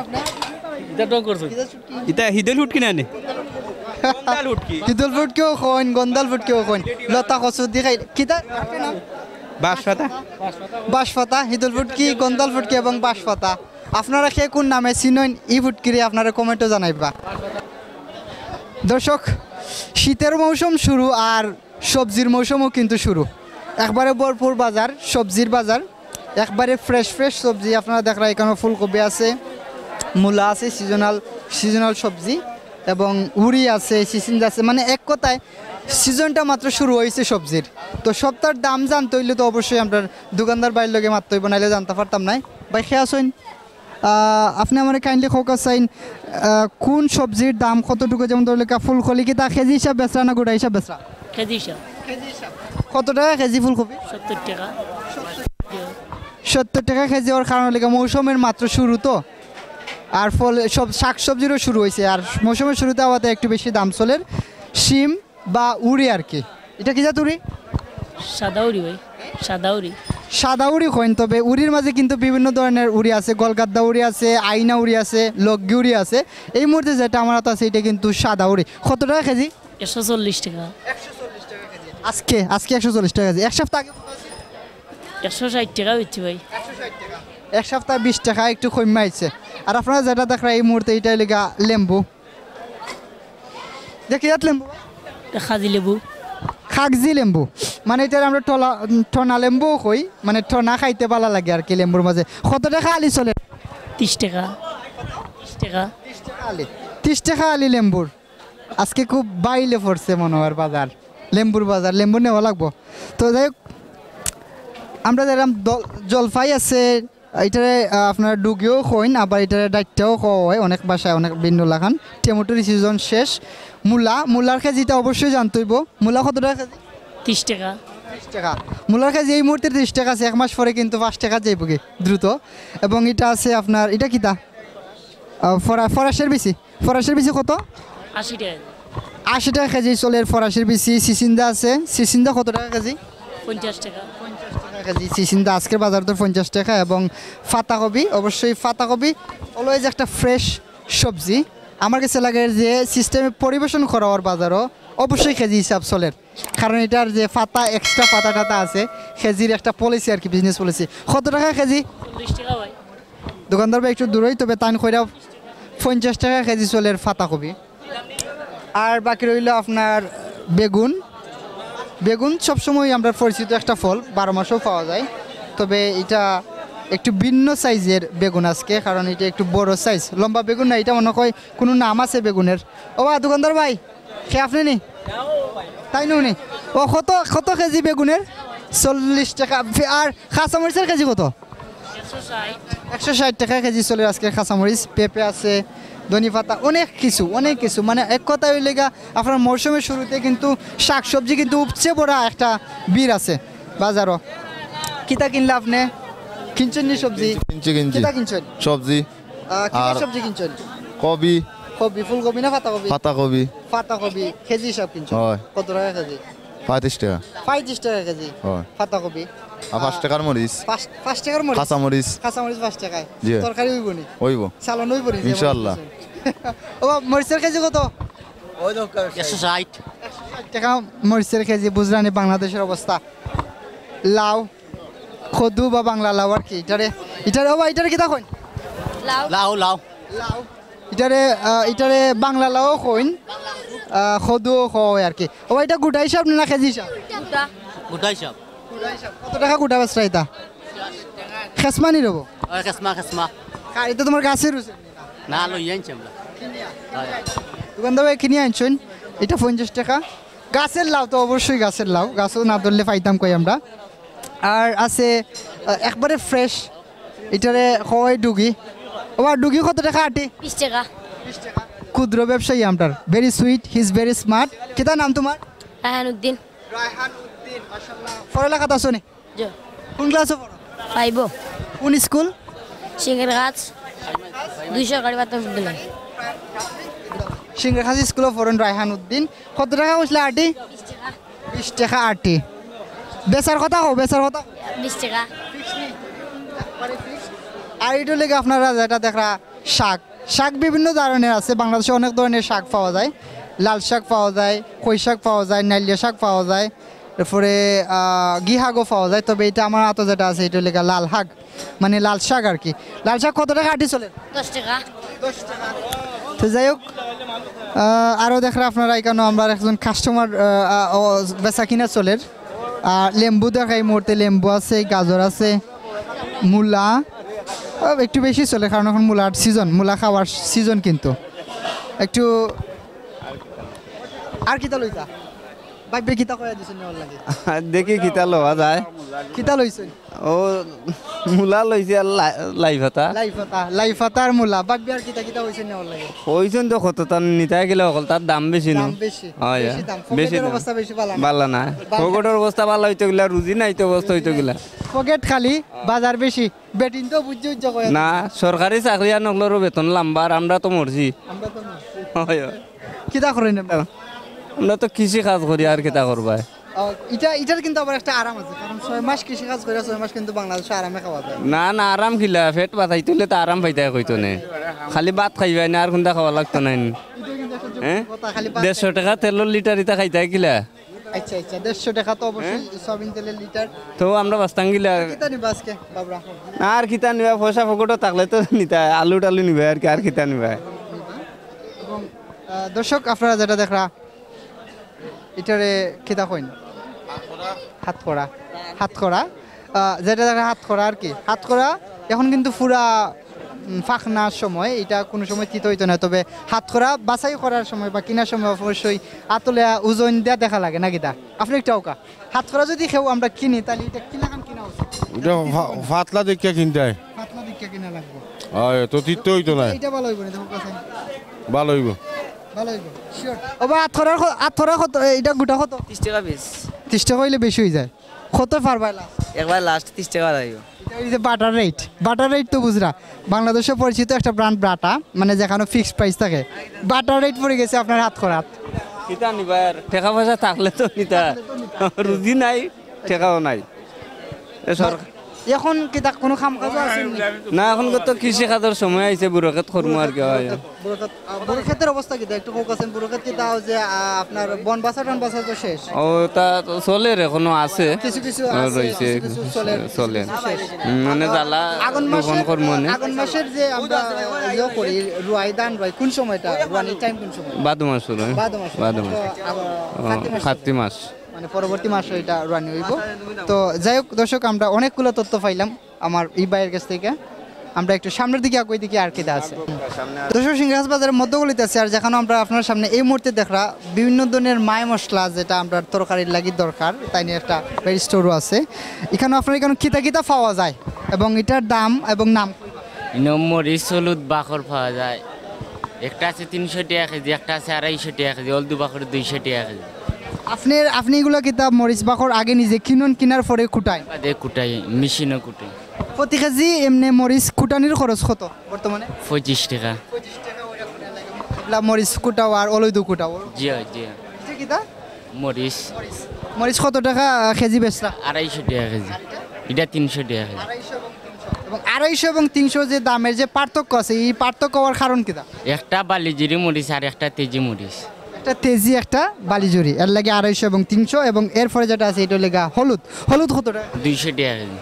এটা হিদল ফুটকি না নে হিদল ফুটকিও কইন গন্দাল ফুটকিও কইন লতা কচু দি খাই কিতা নাম বাঁশপাতা বাঁশপাতা হিদল ফুটকি গন্দাল ফুটকি এবং বাঁশপাতা আপনারা কে কোন নামে চিনেন ই ফুটকিরে আপনারা কমেন্টও জানাইবা দর্শক শীতের মৌসুম শুরু আর সবজির মৌসুমও কিন্তু শুরু একবারে ভরপুর বাজার সবজির বাজার একবারে ফ্রেশ ফ্রেশ সবজি আপনারা দেখরা এখানে ফুলকপি আছে মূলা আছে সিজনাল সিজনাল সবজি এবং উড়ি আছে সিসিন আছে মানে এক কথায় সিজনটা মাত্র শুরু হয়েছে সবজির তো সবটার দাম জানতে হইলে তো অবশ্যই আমরা দোকানদার বাইরের লগে মাত্রই বানাইলে জানতে পারতাম নাই ভাই খেয়ে আসুন আপনি আমার কাইন্ডলি খোকা চাইন কোন সবজির দাম কতটুকু, যেমন ধরলে ফুলকপি কি তা কেজি হিসাব বেচরা না গোটা হিসাব বেচরা? কেজি হিসাব। কত টাকা কেজি ফুলকপি? সত্তর টাকা। সত্তর টাকা কেজি। ওর কারণ লেগে মৌসুমের মাত্র শুরু তো, আর ফল সব শাক সবজিরও শুরু হয়েছে, আর মৌসুমের শুরুতে আওয়াতে একটু বেশি দাম চলে। শিম বা উড়ি আর কি, এটা কি জাত উড়ি? সাদা উড়ি ভাই, সাদা উড়ি। সাদা উড়ি হইন, তবে উড়ির মাঝে কিন্তু বিভিন্ন ধরনের উড়ি আছে, গলগাদ্দা উড়ি আছে, আইনা উড়ি আছে, লগ্গি উড়ি আছে। এই মুহূর্তে যেটা আমার হাতে আছে এটা কিন্তু সাদা উড়ি। কত টাকা কেজি? একশো চল্লিশ টাকা। আজকে আজকে একশো চল্লিশ টাকা কেজি। এক সপ্তাহ আগে একশো ষাট টাকা বেচছি ভাই। এক সপ্তাহ বিশ টাকা একটু কমে আইছে। আর আপনারা যেটা দেখরা এই মুহূর্তে এটা লেগা লেম্বু, দেখি যাত লেম্বু, খাজি লেবু, খাগজি লেম্বু, মানে এটা আমরা টলা টনা লেম্বু কই, মানে টনা খাইতে ভালো লাগে আর কি লেম্বুর মাঝে। কত টাকা আলি চলে? ত্রিশ টাকা। ত্রিশ টাকা। আলি ত্রিশ টাকা আলি লেম্বুর। আজকে খুব বাইলে পড়ছে মনে হয় বাজার, লেম্বুর বাজার, লেম্বু নেওয়া লাগবো। তো যাই হোক, আমরা যেরকম জলফাই আছে, এটারে আপনার ডুগিও খইন, আবার এটারে ডাইটটাও খাওয়া হয় অনেক বাসায়, অনেক ভিন্ন লাগান। টমেটোর সিজন শেষ। মূলা, মূলার কেজিটা অবশ্যই জানতে হইব। মূলা কত টাকা কেজি? ত্রিশ টাকা। ত্রিশ টাকা মূলার কেজি এই মুহূর্তে ত্রিশ টাকা আছে, এক মাস পরে কিন্তু পাঁচ টাকা যাইব কি দ্রুত। এবং এটা আছে আপনার, এটা কিতা ফরাসের বিচি, ফরাসের বিচি কত? আশি টাকা। আশি টাকা কেজি চলে ফরাসের বিচি। সিসিন্দা আছে, সিসিন্দা কত টাকা কেজি? পঞ্চাশ টাকা। কেজি সিসিন্দা আজকের বাজার তো পঞ্চাশ টাকা। এবং পাতাকপি, অবশ্যই পাতাকপি অলওয়েজ একটা ফ্রেশ সবজি। আমার কাছে লাগে যে সিস্টেমে পরিবেশন করা ওর বাজারও অবশ্যই কেজি হিসাব চলে, কারণ এটার যে পাতা এক্সট্রা পাতা টাতা আছে, কেজির একটা পলিসি আর কি, বিজনেস পলিসি। কত টাকা কেজি? চল্লিশ টাকা ভাই। দোকানদার ভাই একটু দূরই, তবে তান কইরা পঞ্চাশ টাকা কেজি চলে পাতাকপি। আর বাকি রইল আপনার বেগুন। বেগুন সবসময় আমরা পরিচিত একটা ফল, বারো মাসেও পাওয়া যায়, তবে এটা একটু ভিন্ন সাইজের বেগুন আজকে, কারণ এটা একটু বড় সাইজ, লম্বা বেগুন না, এটা মনে হয় কোনো নাম আছে বেগুনের। ও বা দোকানদার ভাই খে আপনি নি তাই নি? ও কত কত কেজি বেগুনের? চল্লিশ টাকা। আর কাঁচামরিচের কেজি কত? একশো ষাট টাকা কেজি চলে আজকে কাঁচামরিচ। পেঁপে আছে, ধনি পাতা, অনেক কিছু অনেক কিছু, মানে এক কথা হইলে গা আপনার মৌসুমের শুরুতে কিন্তু শাক সবজি কিন্তু উপচে পড়া একটা বীর আছে বাজারও। কিতা কিনলে আপনি? কিনছেন নি সবজি? কিনছি কিনছি। কিতা কিনছেন? সবজি। আর সবজি কিনছেন? কবি। কবি, ফুলকপি না পাতাকপি? পাতাকপি। পাতাকপি কেজি হিসাব কিনছেন? হয়। কত টাকা কেজি? পঁয়ত্রিশ টাকা। পঁয়ত্রিশ টাকা কেজি পাতাকপি। আর পাঁচ টাকার মরিচ। পাঁচ টাকার মরিচ? কাঁচামরিচ। কাঁচামরিচ পাঁচ টাকায়। জি। তরকারি হইব নি? হইব। চালন হইব নি? ইনশাআল্লাহ। ও মরিচের কেজি কত? একশো ষাট টাকা মরিচের কেজি। বুঝলানি বাংলাদেশের অবস্থা। লাউ, কদু বা বাংলা লাউ আর কি, এটারে এটারে ও এটারে কিতা কইন? লাউ লাউ লাউ লাউ এটারে এটারে বাংলা লাউ কইন, কদু কয় আর কি। ও এটা গুটা হিসাব না কেজি হিসাব? গুটা গুটা হিসাব। কত টাকা গুটা বেচরা এটা? খেসমানি রব? ওই খেসমা খেসমা। আর এটা তোমার গাছের রুছে না, লই আনছি আমরা। দোকানদার ভাই কিনে আনছেন, এটা পঞ্চাশ টাকা। গাছের লাউ তো অবশ্যই গাছের লাউ, গাছও না ধরলে পাইতাম কই আমরা। আর আছে একবারে ফ্রেশ, এটারে হয় ডুগি। ও ডুগি কত টাকা? আটি বিশ টাকা। ক্ষুদ্র ব্যবসায়ী আমটার, very sweet, he is very smart. কিতা নাম তোমার? রায়হান উদ্দিন। রায়হান উদ্দিন, মাশাআল্লাহ। পড়ালেখা তো শুনি? জি। কোন ক্লাসে পড়ো? ফাইভ। কোন স্কুল? সিঙ্গেরঘাট দুইশো গাড়ি বাতাম বিদ্যালয়। সিঙ্গেরঘাট স্কুলে পড়েন রায়হান উদ্দিন। কত টাকা বসলে আটি? বিশ টাকা আটি। বেচার কথা হোক, বেচার কথা বিশ টাকা। আর এটা লেগে আপনারা যেটা দেখা শাক, শাক বিভিন্ন ধরনের আছে, বাংলাদেশে অনেক ধরনের শাক পাওয়া যায়। লাল শাক পাওয়া যায়, কই শাক পাওয়া যায়, নাইলিয়া শাক পাওয়া যায়, তারপরে ঘি শাকও পাওয়া যায়। তবে এটা আমার হাতে যেটা আছে এটা লেগে লাল শাক, মানে লাল শাক আর কি। লাল শাক কত টাকা আটি চলে? দশ টাকা। দশ টাকা। তো যাই হোক, আরও দেখা আপনারা এখানে আমরা একজন কাস্টমার বেচা কিনা চলের। আর লেম্বু দেখা এই মুহূর্তে লেম্বু আছে, গাজর আছে, মূলা একটু বেশি চলে, কারণ এখন মূলার সিজন, মূলা খাওয়ার সিজন। কিন্তু একটু আর কি তা লইতা বাইবে কিতা কইয়া দিছেন নেওয়ার লাগে দেখি কিতা লওয়া যায় কিতা লইছেন ও মূলা লইছে আর লাই ফাতা লাই ফাতা লাই ফাতার মূলা বাইবে আর কিতা কিতা হইছেন নেওয়ার লাগে হইছেন তো কত তার নিতাই গেলে অকল তার দাম বেশি না দাম বেশি হয় বেশি দাম বেশি পকেটের অবস্থা বেশি ভালো না ভালো না পকেটের অবস্থা ভালো হইতো গিলা রুজি নাই তো অবস্থা হইতো গিলা পকেট খালি বাজার বেশি বেটিন তো বুঝছো বুঝছো কয় না সরকারি চাকরি আর নকলেরও বেতন লম্বা আর আমরা তো মরছি আমরা তো হয় কিতা করেন আপনারা আমরা তো কৃষি কাজ করি আর কিতা করবা এটা এটার কিন্তু আবার একটা আরাম আছে কারণ ছয় মাস কৃষি কাজ করে ছয় মাস কিন্তু বাংলাদেশে আরামে খাওয়া যায় না না আরাম খিলা পেট বাতাই তুলে তো আরাম পাইতে কইতো না খালি ভাত খাইবাই না আর কোনটা খাওয়া লাগতো না হ্যাঁ দেড়শো টাকা তেলের লিটার ইটা খাইতে কিলা আচ্ছা আচ্ছা দেড়শো টাকা তো অবশ্যই সয়াবিন তেলের লিটার তো আমরা বাস্তাং গিলা কিতা নিবা আজকে বাবরা আর কিতা নিবা পয়সা পকেটও থাকলে তো নিতা আলু টালু নিবা আর কি আর কিতা নিবা এবং দর্শক আপনারা যেটা দেখরা এটারে কিতা কইন হাত করা হাত করা যেটা দেখা হাত করা আর কি হাত করা এখন কিন্তু পুরা ফাঁকনার সময় এটা কোনো সময় তিত হইতো না তবে হাত করা বাছাই করার সময় বা কেনার সময় অবশ্যই আতলে ওজন দেওয়া দেখা লাগে না কিতা আপনি একটা ওকা হাত করা যদি খেও আমরা কিনি তাহলে এটা কিনা কান কিনা উচিত ফাতলা দেখে কিনতে হয় পাতলা দিকে কিনা লাগবে হয় তো তিত হইতো না এটা ভালো হইব না দেখো কাছে ভালো হইব ভালো হইব শিওর ওবা হাত করার হাত করা কত এটা গোটা কত ত্রিশ টাকা পিস ত্রিশ টাকা হইলে বেশি হয়ে যায় কত পারবা লাস্ট একবার লাস্ট ত্রিশ টাকা লাগবে এই যে বাটার রেট বাটার রেট তো বুঝরা বাংলাদেশে পরিচিত একটা ব্র্যান্ড বাটা মানে যেখানে ফিক্সড প্রাইস থাকে বাটার রেট পড়ে গেছে আপনার হাত করাত কিতা নিবা আর টাকা পয়সা থাকলে তো নিতা রুজি নাই টাকাও নাই সরকার এখন কি তা কোনো কাম কাজ আছে না এখন তো কৃষি কাজের সময় আইছে বুড়োক্ষেত করবো আর কি হয় বুড়োক্ষেতের অবস্থা কি একটু ফোকাস আছেন বুড়োক্ষেত কি তাও যে আপনার বন বাসা টন বাসা তো শেষ ও তা চলে রে এখনো আছে কিছু কিছু রয়েছে চলে মানে জ্বালা আগুন মাসের করবো মানে আগুন মাসের যে আমরা ইয়ে করি রুয়াই দান রুয়াই কোন সময়টা রুয়ানির টাইম কোন সময় বাদু মাস শুরু বাদু মাস বাদু মাস কার্তিক মাস মানে পরবর্তী মাসে এটা রানি হইব তো যাই হোক দর্শক আমরা অনেকগুলো তথ্য পাইলাম আমার এই ভাইয়ের কাছ থেকে আমরা একটু সামনের দিকে আগুই দিকে আর কেদা আছে দর্শক সিংহাস বাজারের মধ্যগলিতে আছে আর যেখানে আমরা আপনার সামনে এই মুহূর্তে দেখরা বিভিন্ন ধরনের মায় মশলা যেটা আমরা তরকারির লাগি দরকার তাই নিয়ে একটা ভেরি স্টোরও আছে এখানে আপনার এখানে কিতা কিতা পাওয়া যায় এবং এটার দাম এবং নাম মরিচ হলুদ বাখর পাওয়া যায় একটা আছে তিনশো টাকা কেজি একটা আছে আড়াইশো টাকা কেজি হলদু বাখর দুইশো টাকা কেজি আপনি আপনি এগুলো কিতাব মরিচ বাখর আগে নিজে কিনুন কিনার পরে কুটাই বাদে কুটাই মেশিনও কুটে প্রতি কেজি এমনি মরিচ কুটানির খরচ কত বর্তমানে পঁচিশ টাকা এগুলা মরিচ কুটাও আর অলৈদু কুটাও জি জি এটা কিতা মরিচ মরিচ কত টাকা কেজি বেচরা আড়াইশো টাকা কেজি এটা তিনশো টাকা কেজি এবং আড়াইশো এবং তিনশো যে দামের যে পার্থক্য আছে এই পার্থক্য হওয়ার কারণ কিতা একটা বালিজিরি মরিচ আর একটা তেজি মরিচ একটা তেজি একটা বালিজুরি এর লাগে আড়াইশো এবং তিনশো এবং এরপরে যেটা আছে এটা লেগা হলুদ হলুদ কত টাকা দুইশো টাকা কেজি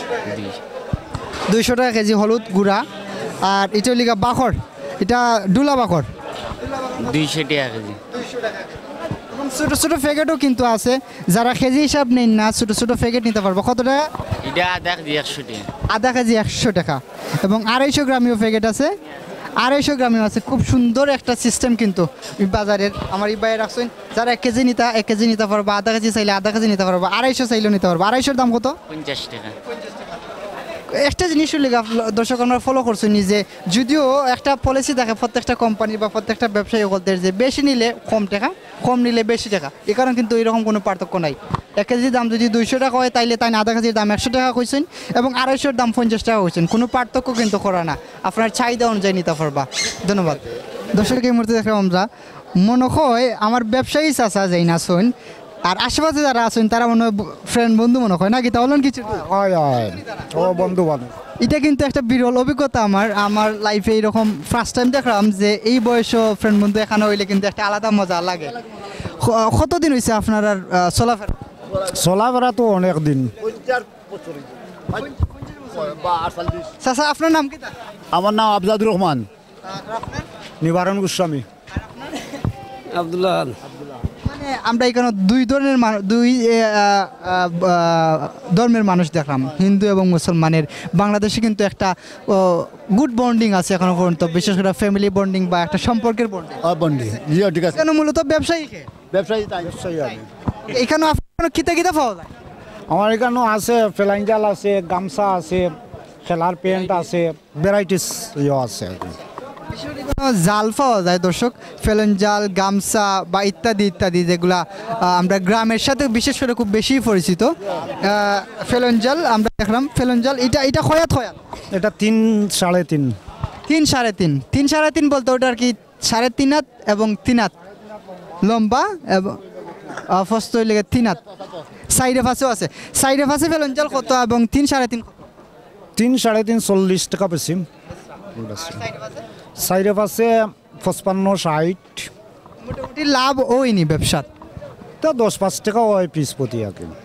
দুইশো টাকা কেজি হলুদ গুঁড়া আর এটা লেগা বাখর এটা ডুলা বাখর দুইশো টাকা কেজি এবং ছোটো ছোটো প্যাকেটও কিন্তু আছে যারা কেজি হিসাব নেন না ছোটো ছোটো প্যাকেট নিতে পারবো কত টাকা এটা আধা কেজি একশো টাকা আধা কেজি একশো টাকা এবং আড়াইশো গ্রামীয় প্যাকেট আছে আড়াইশো গ্রামীয় আছে খুব সুন্দর একটা সিস্টেম কিন্তু বাজারের আমার এই বাইরে রাখছেন যারা এক কেজি নিতে এক কেজি নিতে পারবো আধা কেজি চাইলে আধা কেজি নিতে পারবো আড়াইশো চাইলেও নিতে পারবো আড়াইশোর দাম কত পঞ্চাশ টাকা একটা জিনিস লেগে দর্শক আমরা ফলো করছি নিজে যদিও একটা পলিসি দেখে প্রত্যেকটা কোম্পানি বা প্রত্যেকটা ব্যবসায়ী বলতে যে বেশি নিলে কম টাকা কম নিলে বেশি টাকা এই কারণে কিন্তু এরকম কোনো পার্থক্য নাই এক কেজির দাম যদি দুইশো টাকা হয় তাইলে তাই আধা কেজির দাম একশো টাকা কইছেন এবং আড়াইশোর দাম পঞ্চাশ টাকা কইছেন কোনো পার্থক্য কিন্তু করা না আপনার চাহিদা অনুযায়ী নিতে পারবা ধন্যবাদ দর্শক এই মুহূর্তে দেখলাম আমরা মনে হয় আমার ব্যবসায়ী চাষা যাই না শোন আর আশেপাশে যারা আছেন তারা মনে হয় ফ্রেন্ড বন্ধু মনে হয় নাকি তাহলে কিছু বন্ধু বান্ধব এটা কিন্তু একটা বিরল অভিজ্ঞতা আমার আমার লাইফে এইরকম ফার্স্ট টাইম দেখলাম যে এই বয়সও ফ্রেন্ড বন্ধু এখানে হইলে কিন্তু একটা আলাদা মজা লাগে কতদিন হয়েছে আপনার আর চলাফেরা চলাফেরা তো অনেক দিন চাচা আপনার নাম কি আমার নাম আফজাদুর রহমান নিবারণ গোস্বামী আব্দুল্লাহ মানে আমরা এখানে দুই ধরনের দুই ধর্মের মানুষ দেখলাম হিন্দু এবং মুসলমানের বাংলাদেশে কিন্তু একটা গুড বন্ডিং আছে এখনো পর্যন্ত বিশেষ করে ফ্যামিলি বন্ডিং বা একটা সম্পর্কের বন্ডিং বন্ডিং ঠিক আছে কেন মূলত ব্যবসায়ী ব্যবসায়ী তাই ব্যবসায়ী এখানে আপনার কিতা কিতা পাওয়া যায়? আমার এখানেও আছে ফেলাইঞ্জাল আছে, গামছা আছে, খেলার প্যান্ট আছে, ভ্যারাইটিস ইয়ে আছে। জাল পাওয়া যায় দর্শক, ফেলন জাল, গামছা বা ইত্যাদি ইত্যাদি, যেগুলা আমরা গ্রামের সাথে বিশেষ করে খুব বেশি পরিচিত। ফেলন জাল আমরা দেখলাম, ফেলন জাল এটা এটা খয়াত খয়াত এটা তিন সাড়ে তিন তিন সাড়ে তিন তিন সাড়ে তিন বলতে ওটা আর কি সাড়ে তিন হাত এবং তিন হাত লম্বা এবং ফস্ত লেগে তিন হাত। সাইডে ফাঁসেও আছে, সাইডে ফাঁসে ফেলন জাল কত এবং তিন সাড়ে তিন তিন সাড়ে তিন চল্লিশ টাকা বেশি। সাইডে পাশে পঁচপান্ন ষাট, মোটামুটি লাভ ওইনি ব্যবসাত তা দশ পাঁচ টাকা হয় পিস প্রতি আর কি।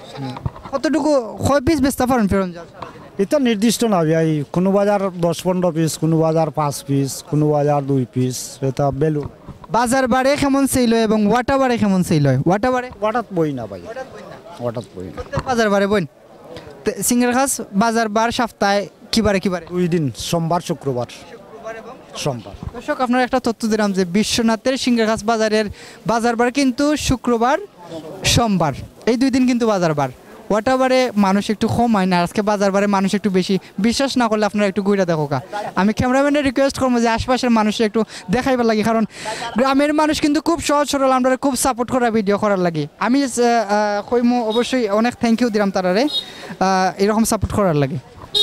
কতটুকু কয় পিস বেচতে পারেন ফেরন জাল? এটা নির্দিষ্ট না ভাই, কোনো বাজার দশ পনেরো পিস, কোনো বাজার পাঁচ পিস, কোনো বাজার দুই পিস, এটা বেলু। বাজার বারে কেমন সেল হয় এবং ওয়াটা বারে কেমন সেল হয়? ওয়াটা বারে ওয়াটাত বই না ভাই, ওয়াটাত বই না। বাজার বারে বই সিঙ্গারখাস বাজার বার সপ্তাহে কিবারে কিবারে? দুই দিন, সোমবার শুক্রবার। সোমবার। দর্শক আপনারা একটা তথ্য দিলাম যে বিশ্বনাথের সিঙ্গারখাস বাজারের বাজার বার কিন্তু শুক্রবার সোমবার, এই দুই দিন কিন্তু বাজার বার। ওয়াটাবারে মানুষ একটু কম হয় না, আজকে বাজার বারে মানুষ একটু বেশি। বিশ্বাস না করলে আপনারা একটু ঘুরে দেখো কা। আমি ক্যামেরাম্যানের রিকোয়েস্ট করবো যে আশপাশের মানুষের একটু দেখাইবার লাগে, কারণ গ্রামের মানুষ কিন্তু খুব সহজ সরল, আমরা খুব সাপোর্ট করা ভিডিও করার লাগে। আমি কইমু অবশ্যই অনেক থ্যাংক ইউ দিলাম তারারে এরকম সাপোর্ট করার লাগে।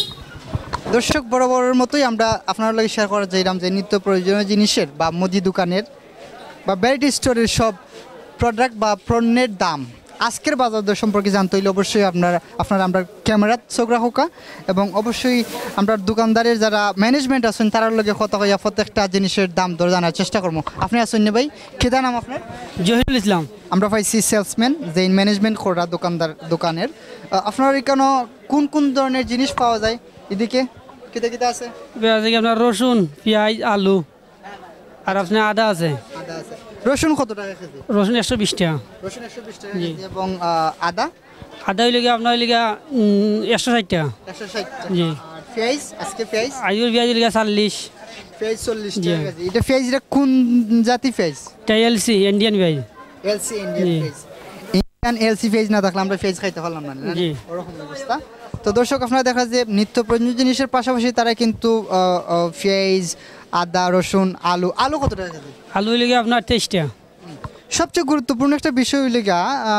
দর্শক বরাবরের মতোই আমরা আপনার লাগে শেয়ার করা যাইলাম যে নিত্য প্রয়োজনীয় জিনিসের বা মুদি দোকানের বা ভ্যারাইটি স্টোরের সব প্রোডাক্ট বা পণ্যের দাম আজকের বাজার দর সম্পর্কে জানতে হইলে অবশ্যই আপনারা আপনারা আমরা ক্যামেরাত চোখ রাখোকা এবং অবশ্যই আমরা দোকানদারের যারা ম্যানেজমেন্ট আছেন তার লগে কথা কইয়া প্রত্যেকটা জিনিসের দাম দর জানার চেষ্টা করবো। আপনি আসুন না ভাই, কেদা নাম আপনার? জহিরুল ইসলাম। আমরা পাইছি সেলসম্যান যে ম্যানেজমেন্ট করা দোকানদার দোকানের। আপনার এখানে কোন কোন ধরনের জিনিস পাওয়া যায়? এদিকে কেদা কেদা আছে? আপনার রসুন, পেঁয়াজ, আলু আর আপনার আদা আছে। আদা আছে। রসুন কত টাকা কেজি? রসুন একশো বিশ টাকা। রসুন একশো বিশ টাকা কেজি। এবং আদা? আদা হইলে আপনার হইলে একশো ষাট টাকা। একশো ষাট টাকা। জি। পেঁয়াজ আজকে পেঁয়াজ? আজুর পেঁয়াজ হইলে চল্লিশ। পেঁয়াজ চল্লিশ টাকা কেজি। এটা পেঁয়াজ এটা কোন জাতি পেঁয়াজ? এলসি ইন্ডিয়ান পেঁয়াজ। এলসি ইন্ডিয়ান পেঁয়াজ। ইন্ডিয়ান এলসি পেঁয়াজ না থাকলে আমরা পেঁয়াজ খাইতে পারলাম না। জি। ওরকম অবস্থা। তো দর্শক আপনারা দেখা যে নিত্য প্রয়োজনীয় জিনিসের পাশাপাশি তারা কিন্তু পেঁয়াজ, আদা, রসুন, আলু। আলু কত টাকা কেজি? আলু হইলে আপনার তেইশ টাকা। সবচেয়ে গুরুত্বপূর্ণ একটা বিষয় হইলে গা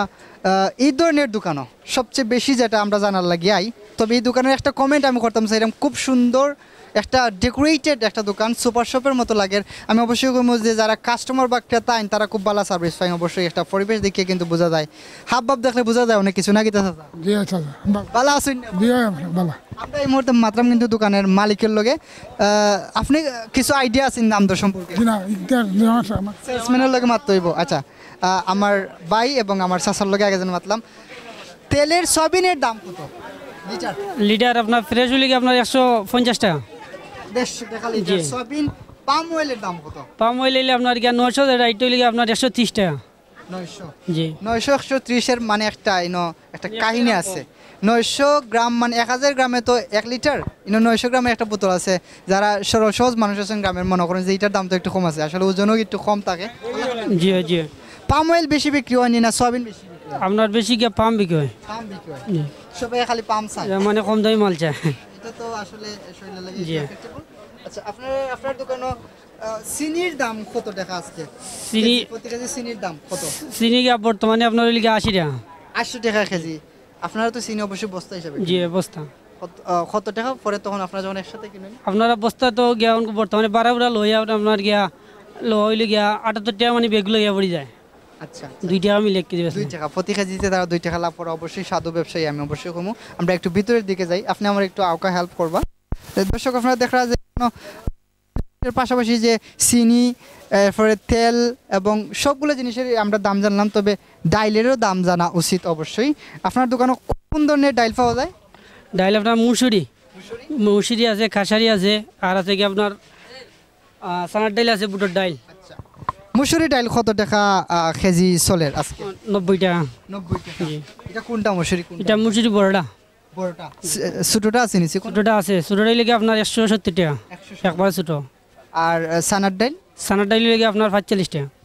এই ধরনের দোকানও সবচেয়ে বেশি যেটা আমরা জানার লাগে আই, তবে এই দোকানের একটা কমেন্ট আমি করতাম চাইলাম, খুব সুন্দর একটা ডেকোরেটেড একটা দোকান, সুপার শপের মতো লাগে। আমি অবশ্যই বলবো যে যারা কাস্টমার বা ক্রেতা আইন তারা খুব ভালো সার্ভিস পাই। অবশ্যই একটা পরিবেশ দেখে কিন্তু বোঝা যায়, হাব ভাব দেখলে বোঝা যায় অনেক কিছু নাকি। ভালো আছেন? আমরা এই মুহূর্তে মাত্রাম কিন্তু দোকানের মালিকের লগে। আপনি কিছু আইডিয়া আছেন দাম দর সম্পর্কে? সেলসম্যানের লগে মাত্র হইব। আচ্ছা, আমার ভাই এবং আমার চাচার লগে আগে যেন মাতলাম। তেলের সয়াবিনের দাম কত লিটার? লিটার আপনার ফ্রেশ হইলে আপনার একশো পঞ্চাশ টাকা। দেড়শো টাকা লিটার। সয়াবিন পাম অয়েলের দাম কত? পাম অয়েল হইলে আপনার নয়শো, রাইট হইলে আপনার একশো ত্রিশ টাকা। নয়শো? জি। নয়শো একশো ত্রিশের মানে একটা ইনো একটা কাহিনী আছে। নয়শো গ্রাম মানে এক হাজার গ্রামে তো এক লিটার, ইনো নয়শো গ্রামের একটা বোতল আছে। যারা সরল সহজ মানুষ আছেন গ্রামের মনে করেন যে এইটার দাম তো একটু কম আছে, আসলে ওজনও একটু কম থাকে। জি জি। পাম অয়েল বেশি বিক্রি হয়নি না সয়াবিন বেশি? আপনার বেশি গিয়ে পাম বিক্রি হয়। পাম বিক্রি হয়, সবাই খালি পাম চায়, মানে কম দামি মাল চায়। এটা তো আসলে শরীরে লাগে। জি। আচ্ছা, আপনার আপনার দোকানে চিনির দাম কত টাকা আজকে? চিনি প্রতি কেজি চিনির দাম কত? চিনি বর্তমানে আপনার লিগে আশি টাকা। আশি টাকা কেজি। আপনারা তো চিনি অবশ্যই বস্তা হিসাবে? জি, বস্তা। কত টাকা পরে তখন আপনারা যখন একসাথে কিনেন? আপনারা বস্তা তো গিয়া বর্তমানে বারো বুড়া লইয়া আপনার গিয়া লো হইলে গিয়া আটাত্তর টাকা মানে বেগ লইয়া পড়ে যায়। আচ্ছা, দুই টাকা মিলে কেজি। দুই টাকা প্রতি কেজিতে তারা দুই টাকা লাভ করে। অবশ্যই সাধু ব্যবসায়ী, আমি অবশ্যই কমু। আমরা একটু ভিতরের দিকে যাই, আপনি আমার একটু আওকা হেল্প করবা। দর্শক আপনারা দেখা যায় এর পাশাপাশি যে চিনি, এরপরে তেল এবং সবগুলো জিনিসের আমরা দাম জানলাম, তবে ডাইলেরও দাম জানা উচিত অবশ্যই। আপনার দোকানে কোন ধরনের ডাইল পাওয়া যায়? ডাইল আপনার মুসুরি, মুসুরি আছে, খাসারি আছে, আর আছে কি আপনার সানার ডাইল আছে, বুটের ডাইল। মুসুরি ডাইল কত টাকা কেজি চলে আজকে? নব্বই টাকা। নব্বই টাকা। এটা কোনটা মুসুরি? এটা মুসুরি বড়টা। বড়টা? ছোটটা আছে নিচে? ছোটটা আছে, ছোটটা লেগে আপনার একশো সত্তর টাকা একবার ছোট। আর সানার ডাইল? সানার ডাইল লেগে আপনার পাঁচচল্লিশ টাকা।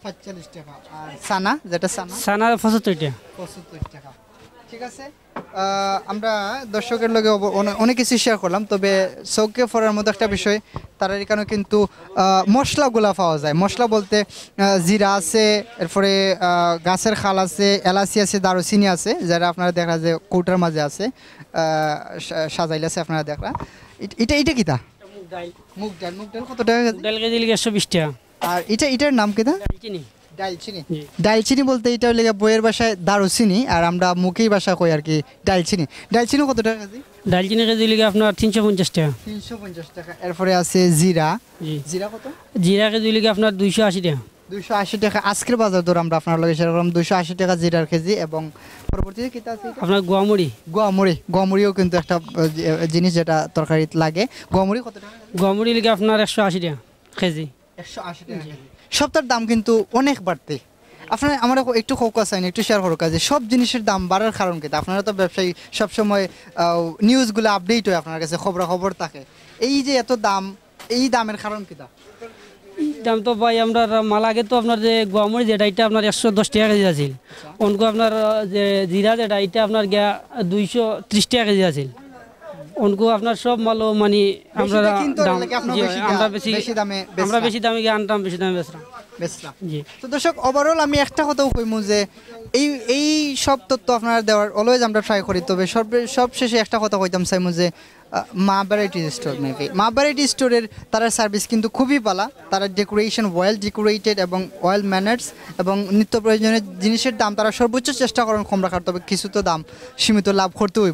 পাঁচচল্লিশ টাকা আর সানা যেটা সানা সানা পঁচাত্তর টাকা পঁচাত্তর টাকা ঠিক আছে আমরা দর্শকের লগে অনেক কিছু শেয়ার করলাম তবে চৌকে ফরার মতো একটা বিষয় তারা এখানে কিন্তু মশলাগুলা পাওয়া যায় মশলা বলতে জিরা আছে এরপরে গাছের খাল আছে এলাচি আছে দারুচিনি আছে যারা আপনারা দেখা যায় কৌটার মাঝে আছে সাজাইলে আছে আপনারা দেখা এটা এটা কিতা মুগ ডাল মুগ ডাল মুগ ডাল কত টাকা ডাল কেজি একশো বিশ টাকা আর এটা এটার নাম কিতা দারচিনি ডালচিনি ডালচিনি বলতে এটা লেগে বইয়ের ভাষায় দারুচিনি আর আমরা মুখেই ভাষা কই আর কি ডালচিনি ডালচিনি কত টাকা কেজি ডালচিনি কেজি লেগে আপনার তিনশো পঞ্চাশ টাকা তিনশো পঞ্চাশ টাকা এরপরে আছে জিরা জিরা কত জিরা কেজি লেগে আপনার দুইশো আশি টাকা দুইশো আশি টাকা আজকের বাজার দর আমরা আপনার লগে শেয়ার করলাম দুইশো আশি টাকা জিরার কেজি এবং পরবর্তীতে কিতা আছে আপনার গোয়ামুড়ি গোয়ামুড়ি গোয়ামুড়িও কিন্তু একটা জিনিস যেটা তরকারিতে লাগে গোয়ামুড়ি কত টাকা গোয়ামুড়ি লেগে আপনার একশো আশি টাকা কেজি একশো আশি টাকা সবটার দাম কিন্তু অনেক বাড়তে আপনারা আমরা একটু ফোকাস আইন একটু শেয়ার করো কাজে সব জিনিসের দাম বাড়ার কারণ কি আপনারা তো ব্যবসায়ী সবসময় নিউজগুলো আপডেট হয় আপনার কাছে খবরাখবর থাকে এই যে এত দাম এই দামের কারণ কি দাম তো ভাই আমরা মাল আগে তো আপনার যে গোয়ামুড়ি যেটা এটা আপনার একশো দশ টাকা কেজি আছিল অনকো আপনার যে জিরা যেটা এটা আপনার গিয়া দুইশো ত্রিশ টাকা কেজি আছিল অনকো আপনার সব মালও মানে আমরা আমরা বেশি আমরা বেশি দামে গিয়ে আনতাম বেশি দামে বেচলাম বেচলাম জি তো দর্শক ওভারঅল আমি একটা কথাও কইমু যে এই এই সব তথ্য আপনারা দেওয়ার অলওয়েজ আমরা ট্রাই করি তবে সব সব শেষে একটা কথা কইতাম চাইমু যে মা ভ্যারাইটি স্টোর মেবি মা ভ্যারাইটি স্টোরের তারা সার্ভিস কিন্তু খুবই ভালো তারা ডেকোরেশন ওয়েল ডেকোরেটেড এবং ওয়েল ম্যানার্স এবং নিত্য প্রয়োজনীয় জিনিসের দাম তারা সর্বোচ্চ চেষ্টা করেন কম রাখার তবে কিছু তো দাম সীমিত লাভ করতে হইব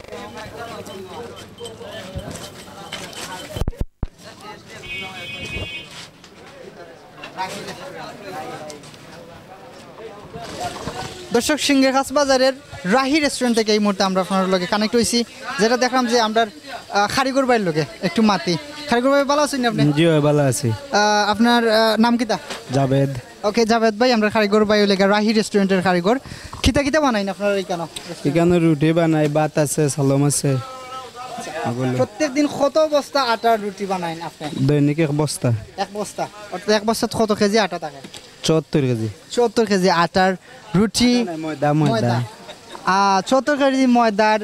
দর্শক সিঙ্গেরখাস বাজারের রাহি রেস্টুরেন্ট থেকে এই মুহূর্তে আমরা আপনার লগে কানেক্ট হয়েছি যেটা দেখলাম যে আমরা খারিগর বাড়ির লোকে একটু মাতি খারিগর ভাই ভালো আছেন আপনি জি ভালো আছি আপনার নাম কিতা জাভেদ ওকে জাভেদ ভাই আমরা খারিগর বাড়ির লেগে রাহি রেস্টুরেন্টের খারিগর কিতা কিতা বানাইন আপনার এইখানে এখানে রুটি বানাই ভাত আছে সালাম আছে প্রত্যেকদিন কত বস্তা আটার রুটি বানাইন আপনি দৈনিক এক বস্তা এক বস্তা অর্থাৎ এক বস্তা কত কেজি আটা থাকে চুয়াত্তর কেজি চুয়াত্তর কেজি আটার রুটি ময়দা ময়দা চুয়াত্তর কেজি ময়দার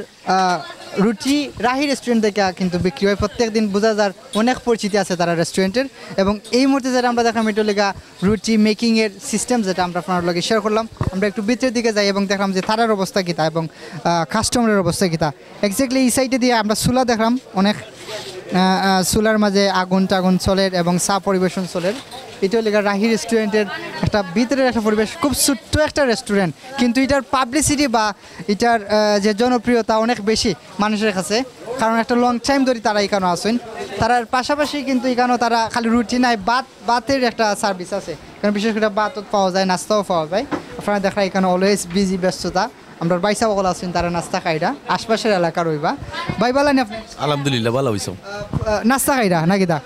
রুটি রাহি রেস্টুরেন্ট থেকে কিন্তু বিক্রি হয় প্রত্যেক দিন বোঝা যার অনেক পরিচিতি আছে তারা রেস্টুরেন্টের এবং এই মুহূর্তে যেটা আমরা দেখলাম এটা লেগা রুটি মেকিংয়ের সিস্টেম যেটা আমরা আপনার লগে শেয়ার করলাম আমরা একটু ভিতরের দিকে যাই এবং দেখলাম যে তারার অবস্থা কীতা এবং কাস্টমারের অবস্থা কীতা এক্স্যাক্টলি এই সাইডে দিয়ে আমরা চুলা দেখলাম অনেক চুলার মাঝে আগুন টাগুন চলের এবং চা পরিবেশন চলের এটা লেগা রাহি রেস্টুরেন্টের একটা ভিতরের একটা পরিবেশ খুব ছোট্ট একটা রেস্টুরেন্ট কিন্তু এটার পাবলিসিটি বা এটার যে জনপ্রিয়তা অনেক বেশি মানুষের কাছে কারণ একটা লং টাইম ধরে তারা এখানে আসেন তার পাশাপাশি কিন্তু এখানেও তারা খালি রুটি নাই বাত বাতের একটা সার্ভিস আছে কারণ বিশেষ করে বাতও পাওয়া যায় নাস্তাও পাওয়া যায় আপনারা দেখা এখানে অলওয়েজ বিজি ব্যস্ততা আমরা বাইসা বল আছেন তারা নাস্তা খাইরা আশপাশের এলাকা রইবা ভাই ভালো না আপনি আলহামদুলিল্লাহ ভালো হইছো নাস্তা খাইরা নাকি দা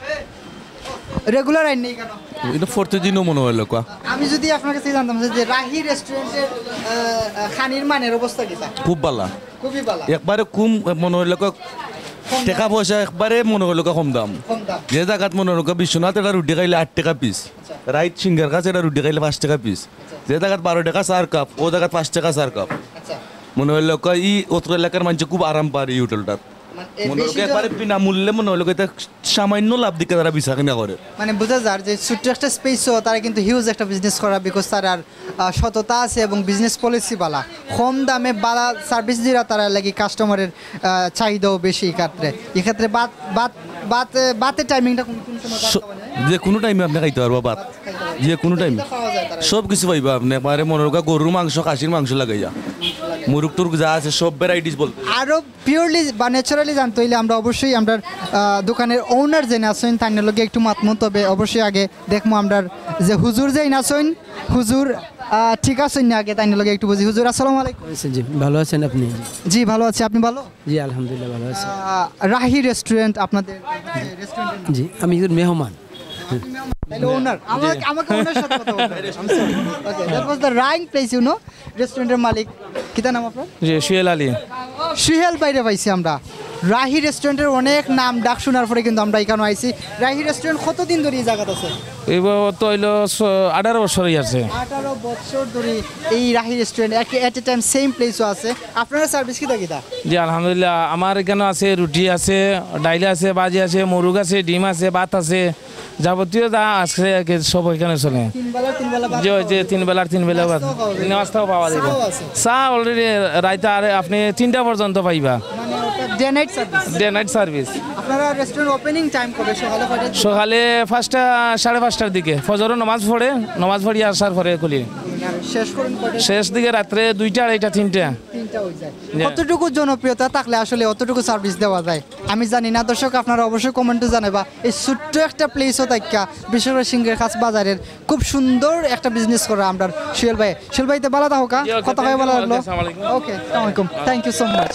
রেগুলার আইন নেই কেন এটা প্রতিদিনও মনে হলো কা আমি যদি আপনার কাছে জানতাম যে রাহি রেস্টুরেন্টের খানির মানের অবস্থা কি খুব ভালো খুবই ভালো একবারে কম মনে হলো কা টাকা পয়সা একবারে মনে হলো কা কম দাম যে জায়গাত মনে হলো কা বিশ্বনাথ এটা রুটি খাইলে আট টাকা পিস রাইট সিঙ্গারকাছ এটা রুটি খাইলে পাঁচ টাকা পিস যে জায়গাত বারো টাকা চার কাপ ও জায়গাত পাঁচ টাকা চার কাপ মনে হলো কা ই অত এলাকার মানুষ খুব আরাম পারে এই হোটেলটার মনে হলো একবারে বিনামূল্যে মনে হলো এটা সামান্য লাভ দিকে তারা বিচার কিনা করে মানে বোঝা যায় যে ছোট্ট একটা স্পেসও তারা কিন্তু হিউজ একটা বিজনেস করা বিকজ তার আর সততা আছে এবং বিজনেস পলিসি বালা কম দামে বালা সার্ভিস দিয়ে তারা লাগে কাস্টমারের চাহিদাও বেশি এই ক্ষেত্রে এক্ষেত্রে বাত বাত বাত বাতের টাইমিংটা কোন সময় যে কোনো টাইমে আপনি খাইতে পারবো ভাত যে কোনো টাইমে সব কিছু পাইবা আপনি একবারে মনে হলো গরুর মাংস খাসির মাংস লাগাইয়া মুরুগ টুরুগ যা আছে সব ভ্যারাইটিস বলতে আরও পিওরলি বা ন্যাচারালি জানতে হইলে আমরা অবশ্যই আমরা দোকানের ওনার যে নাচইন তার লগে একটু মাতমো তবে অবশ্যই আগে দেখবো আমরা যে হুজুর যে নাচইন হুজুর ঠিক আছেন না আগে তাই লগে একটু বুঝি হুজুর আসসালামু আলাইকুম জি ভালো আছেন আপনি জি ভালো আছি আপনি ভালো জি আলহামদুলিল্লাহ ভালো আছি রাহি রেস্টুরেন্ট আপনাদের রেস্টুরেন্ট জি আমি মেহমান Hello owner. আমাকে আমাকে ওনার সাথে কথা বলতে হবে। I'm sorry. Okay, that was the right place, you know. রেস্টুরেন্টের মালিক কিতা নাম আপনার? জি সুহেল আলী। সুহেল বাইরে পাইছি আমরা। রাহি রেস্টুরেন্টের অনেক নাম ডাক শোনার পরে কিন্তু আমরা এখানে আইছি। রাহি রেস্টুরেন্ট কতদিন ধরে এই জায়গাতে আছে? এইবার তো হইলো আঠারো বছরই আছে। আঠারো বছর ধরে এই Rahi restaurant at a time same প্লেসও আছে। আপনারা সার্ভিস কি থাকিতা? জি আলহামদুলিল্লাহ, আমার এখানে আছে রুটি আছে, ডাইল আছে, ভাজি আছে, মুরগ আছে, ডিম আছে, ভাত আছে, যাবতীয় যা আছে সব এখানে চলে। জি যে তিন বেলার তিন বেলা নাস্তাও পাওয়া যাবে। চা অলরেডি রাইতে আর আপনি তিনটা পর্যন্ত পাইবা। Day night service? Day night service. আপনারা রেস্টুরেন্ট ওপেনিং টাইম কবে? সকালে কয়টা? সকালে পাঁচটা সাড়ে পাঁচটার দিকে ফজরের নামাজ পড়ে, নামাজ পড়িয়ে আসার পরে খুলি। শেষ করেন কয়টা? শেষ দিকে রাত্রে দুইটা আড়াইটা তিনটা। তিনটা হয়ে যায়। কতটুকু জনপ্রিয়তা থাকলে আসলে অতটুকু সার্ভিস দেওয়া যায় আমি জানি না। দর্শক আপনারা অবশ্যই কমেন্টে জানাবা। এই ছোট্ট একটা প্লেসও থাকা বিশেষ করে সিংহেরখাছ বাজারের খুব সুন্দর একটা বিজনেস করা আমরা সুয়েল ভাই। সুয়েল ভাইতে ভালো থাকো, কথা ভাই ভালো লাগলো। ওকে, আসসালামু আলাইকুম, থ্যাংক ইউ সো মাচ।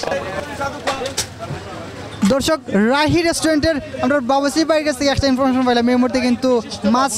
দর্শক রাহি রেস্টুরেন্টের আমরা বাবুসি ভাইয়ের কাছ থেকে একটা ইনফরমেশন পাইলাম। এই মুহূর্তে কিন্তু মাছ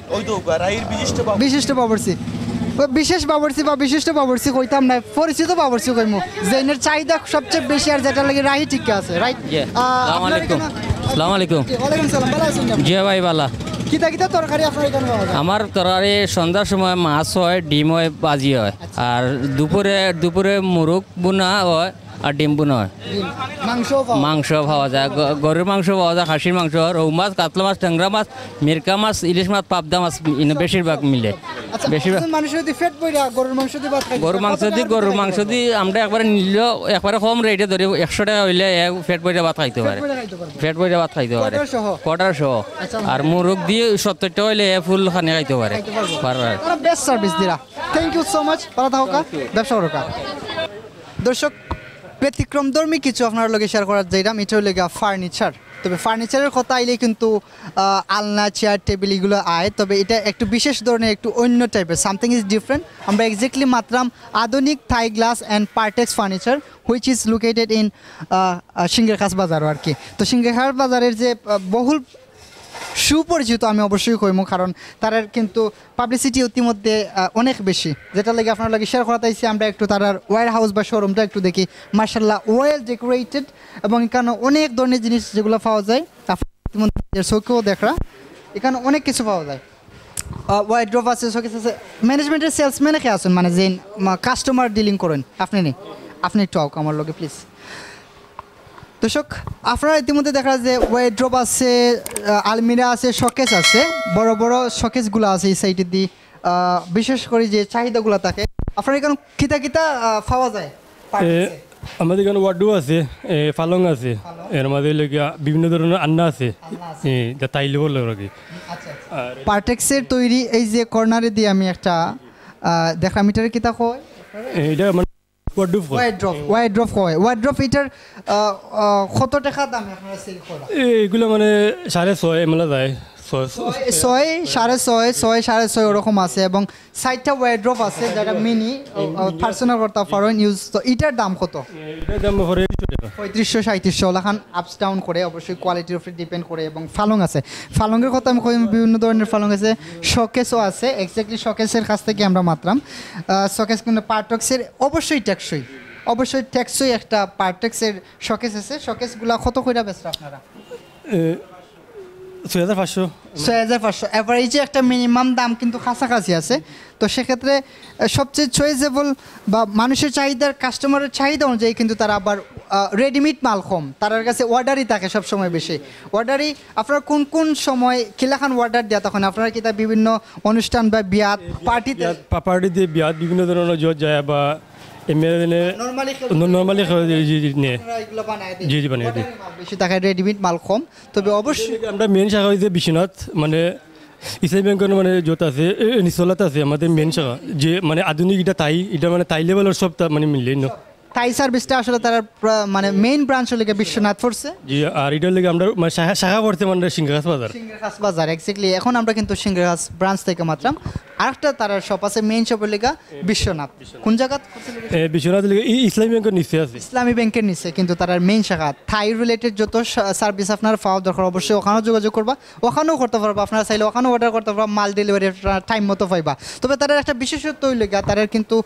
বিশিষ্ট বাবুর্চি, বিশেষ বাবুর্চি বা বিশিষ্ট বাবুর্চি কইতাম না, পরিচিত বাবুর্চি কইমু, যেনের চাহিদা সবচেয়ে বেশি আর যেটা লাগে রাহি ঠিক আছে। রাইট? আসসালামু আলাইকুম। আসসালামু আলাইকুম। ওয়ালাইকুম সালাম, ভালো আছেন? জি ভাই ভালো। কিতা কিতা তরকারি আপনার এখানে পাওয়া যায়? আমার তরকারি সন্ধ্যার সময় মাছ হয়, ডিম হয়, ভাজি হয়, আর দুপুরে দুপুরে মুরগ বোনা হয় আর ডিম বোনা হয়। মাংস পাওয়া যায়, গরুর মাংস পাওয়া যায়, খাসির মাংস, রৌ মাছ, কাতলা মাছ, ট্যাংরা মাছ, মিরকা মাছ, ইলিশ মাছ, পাবদা মাছ বেশিরভাগ মিলে। বেশিরভাগ গরুর মাংস দিয়ে গরুর মাংস দিয়ে আমরা একবারে নিলেও একবারে কম রেটে ধরি একশো টাকা হইলে ফেট বইটা ভাত খাইতে পারে, ফেট বইটা ভাত খাইতে পারে কটার সহ। আর মুরগ দিয়ে সত্তর টাকা হইলে ফুল খানে খাইতে পারে। বেস্ট সার্ভিস দিরা, থ্যাংক ইউ সো মাচ, ভালো থাকো, ব্যবসা করো। দর্শক ব্যতিক্রমধর্মী কিছু আপনার লগে শেয়ার করার যাইলাম, এটা হলো ফার্নিচার। তবে ফার্নিচারের কথা আইলে কিন্তু আলনা, চেয়ার, টেবিল এগুলো আয়, তবে এটা একটু বিশেষ ধরনের, একটু অন্য টাইপের, সামথিং ইজ ডিফারেন্ট। আমরা এক্স্যাক্টলি মাত্রাম আধুনিক Thai glass and Partex furniture which is located in Singherkhach Bazar আর কি। তো সিংহেরখাছ বাজারের যে বহুল সুপরিচিত আমি অবশ্যই কইম, কারণ তার কিন্তু পাবলিসিটি ইতিমধ্যে অনেক বেশি, যেটা লাগে আপনার লাগে শেয়ার করা চাইছি। আমরা একটু তার ওয়ার হাউস বা শোরুমটা একটু দেখি। মার্শাল্লাহ ওয়েল ডেকোরেটেড, এবং এখানে অনেক ধরনের জিনিস যেগুলো পাওয়া যায় ইতিমধ্যে চোখেও দেখা, এখানে অনেক কিছু পাওয়া যায়। ওয়াইড্রোভ আছে, শোকেস আছে। ম্যানেজমেন্টের সেলসম্যানে কে আছেন, মানে যে কাস্টমার ডিলিং করেন আপনি নেই, আপনি একটু আউক আমার লগে প্লিজ। দর্শক আপনারা ইতিমধ্যে দেখা যে ওয়াইড্রোভ আছে, আলমিরা আছে, শোকেস আছে, বড় বড় শোকেসগুলো আছে এই সাইডে দিয়ে। বিশেষ করে যে চাহিদাগুলো থাকে আপনার এখানে কিতা কিতা পাওয়া যায়? আমাদের এখানে ওয়ার্ডও আছে, পালং আছে, এর মধ্যে বিভিন্ন ধরনের আন্না আছে, তাইলে বলে আর কি। পার্টেক্সের তৈরি এই যে কর্নারে দিয়ে আমি একটা দেখলাম, এটার কিতা কয়? এটা মানে ওয়াইড্রোভ, ওয়াইড্রোভ কয়। ওয়াইড্রোভ এটার কত টাকা দাম আপনারা সেল করা? এইগুলো মানে সাড়ে ছয় এমএলা যায়, ছয় সাড়ে ছয় ছয় সাড়ে ছয় ওরকম আছে, এবং সাইডটা ওয়াইড্রোভ আছে যেটা মিনি পার্সোনাল করতে পারেন ইউজ। তো এটার দাম কত? এটার দাম পঁয়ত্রিশশো সাঁত্রিশশো লাখান আপস ডাউন করে, অবশ্যই কোয়ালিটির উপরে ডিপেন্ড করে। এবং ফালং আছে, ফালংয়ের কথা আমি কই, বিভিন্ন ধরনের ফালং আছে, শোকেসও আছে। এক্স্যাক্টলি শোকেসের কাছ থেকে আমরা মাত্রাম শোকেস কিন্তু পার্টেক্সের অবশ্যই ট্যাক্সই, অবশ্যই ট্যাক্সই একটা পার্টেক্সের শোকেস আছে। শোকেসগুলো কত করে বেচরা আপনারা? ছয় হাজার পাঁচশো ছয় হাজার পাঁচশো অ্যাভারেজে একটা মিনিমাম দাম কিন্তু কাছাকাছি আছে। তো সেক্ষেত্রে সবচেয়ে চয়েজেবল বা মানুষের চাহিদার, কাস্টমারের চাহিদা অনুযায়ী কিন্তু তারা আবার রেডিমেড মাল কম, তার কাছে অর্ডারই থাকে সবসময় বেশি। অর্ডারই আপনারা কোন কোন সময় কিলাখান অর্ডার দেওয়া, তখন আপনারা কি তা বিভিন্ন অনুষ্ঠান বা বিয়াত পার্টিতে পার্টিতে বিয়াত বিভিন্ন ধরনের জোর যায় বা নর্মালি জি জি বানিয়ে দিই। বেশি টাকায় রেডিমেড মাল কম, তবে অবশ্যই আমরা মেন শাখা হয়েছে বিশ্বনাথ, মানে ইসলামী ব্যাংকের মানে যত আছে নিচলাতে আছে আমাদের মেন শাখা, যে মানে আধুনিক এটা তাই, এটা মানে তাই লেভেলের সব মানে মিললে থাই সার্ভিসটা আসলে তারা মানে মেইন ব্রাঞ্চ লেগে বিশ্বনাথ পড়ছে। জি, আর এটার লেগে আমরা মানে শাখা পড়ছে মানে সিংহেরখাছ বাজার। সিংহেরখাছ বাজার এক্স্যাক্টলি। এখন আমরা কিন্তু সিংহেরখাছ ব্রাঞ্চ থেকে মাত্রাম। আরেকটা তার শপ আছে মেইন শপের লেগা বিশ্বনাথ। কোন জায়গা? বিশ্বনাথ লেগে ইসলামী ব্যাংকের নিচে আছে। ইসলামী ব্যাংকের নিচে কিন্তু তার মেইন শাখা। থাই রিলেটেড যত সার্ভিস আপনার পাওয়া দরকার অবশ্যই ওখানেও যোগাযোগ করবা, ওখানেও করতে পারবা। আপনারা চাইলে ওখানেও অর্ডার করতে পারবা, মাল ডেলিভারি টাইম মতো পাইবা। তবে তার একটা বিশেষত্ব লেগা তার কিন্তু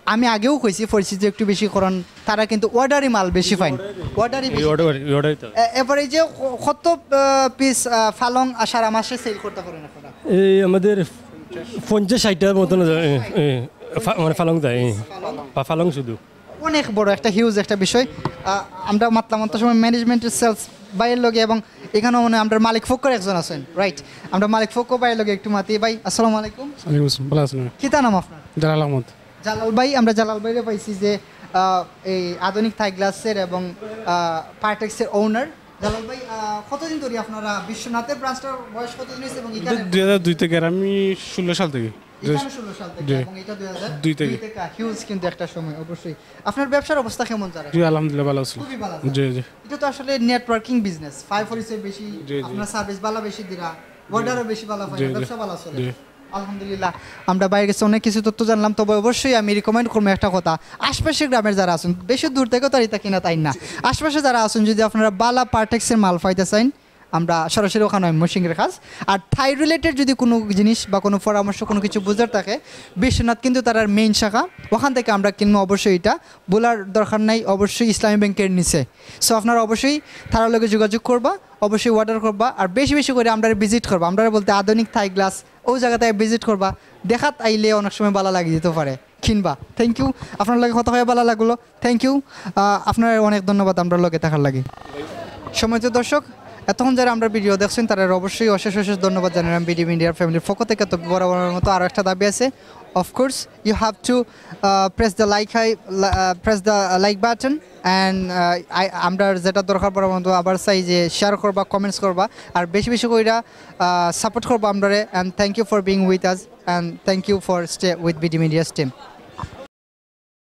আমি আগেও কইছি পরিচিতি একটু বেশি কারণ তারা কিন্তু অর্ডারি মাল বেশি পাইন অর্ডারি এবারে যে কত পিস ফালং সারা মাসে সেল করতে পারেন আপনারা এই আমাদের পঞ্চাশ ষাটটার মতন মানে ফালং যায় বা ফালং শুধু অনেক বড় একটা হিউজ একটা বিষয় আমরা মাতলাম তো সময় ম্যানেজমেন্টের সেলস বাইরের লগে এবং এখানেও মানে আমরা মালিক ফোক্কর একজন আছেন রাইট আমরা মালিক ফোক্কর বাইরের লগে একটু মাতি ভাই আসসালামু আলাইকুম ভালো আছেন কি তার নাম আপনার জালাল আহমদ জালাল ভাই আমরা জালাল ভাইরে পাইছি যে এই আধুনিক থাই গ্লাসের এবং পার্টেক্সের ওনার জালাল ভাই কতদিন ধরে আপনারা বিশ্বনাথের ব্রাঞ্চটার বয়স কতদিন হয়েছে এবং এখানে দুই হাজার দুই থেকে আমি ষোলো সাল থেকে এখানে ষোলো সাল থেকে এবং এটা দুই হাজার দুই থেকে হিউজ কিন্তু একটা সময় অবশ্যই আপনার ব্যবসার অবস্থা কেমন যাচ্ছে জি আলহামদুলিল্লাহ ভালো আছে খুবই ভালো জি জি এটা তো আসলে নেটওয়ার্কিং বিজনেস ফাইভ ফোরিসের বেশি আপনার সার্ভিস ভালো বেশি দিরা অর্ডারও বেশি ভালো হয় ব্যবসা ভালো চলে আলহামদুলিল্লাহ আমরা বাইরে গেছে অনেক কিছু তথ্য জানলাম তবে অবশ্যই আমি রিকমেন্ড করবো একটা কথা আশপাশের গ্রামের যারা আছেন বেশি দূর থেকে তো এটা কিনা তাই না আশপাশে যারা আছেন যদি আপনারা বালা পার্টেক্সের মাল পাইতে চান আমরা সরাসরি ওখানে ময়মনসিংহের কাজ আর থাই রিলেটেড যদি কোনো জিনিস বা কোনো পরামর্শ কোনো কিছু বুঝার থাকে বিশ্বনাথ কিন্তু তার মেইন শাখা ওখান থেকে আমরা কিনবো অবশ্যই এটা বলার দরকার নাই অবশ্যই ইসলামী ব্যাংকের নিচে সো আপনারা অবশ্যই তার লগে যোগাযোগ করবা অবশ্যই অর্ডার করবা আর বেশি বেশি করে আমরা ভিজিট করবা আমরা বলতে আধুনিক থাই গ্লাস ওই জায়গাতে ভিজিট করবা দেখাত আইলে অনেক সময় ভালো লাগে যেতে পারে কিনবা থ্যাংক ইউ আপনার লগে কথা হয়ে ভালো লাগলো থ্যাংক ইউ আপনার অনেক ধন্যবাদ আমরা লগে থাকার লাগে সময় দর্শক এতক্ষণ যারা আমরা ভিডিও দেখছেন তারা অবশ্যই অশেষ অশেষ ধন্যবাদ জানালাম বিডি মিডিয়ার ফ্যামিলির পক্ষ থেকে তো বরাবরের মতো আরও একটা দাবি আছে of course you have to press the like hi press the like button and আমরা যেটা দরকার পড়ার মতো আবার চাই যে শেয়ার করবা কমেন্টস করবা আর বেশি বেশি করে সাপোর্ট করবা আমরা and thank you for being with us and thank you for stay with BD media's team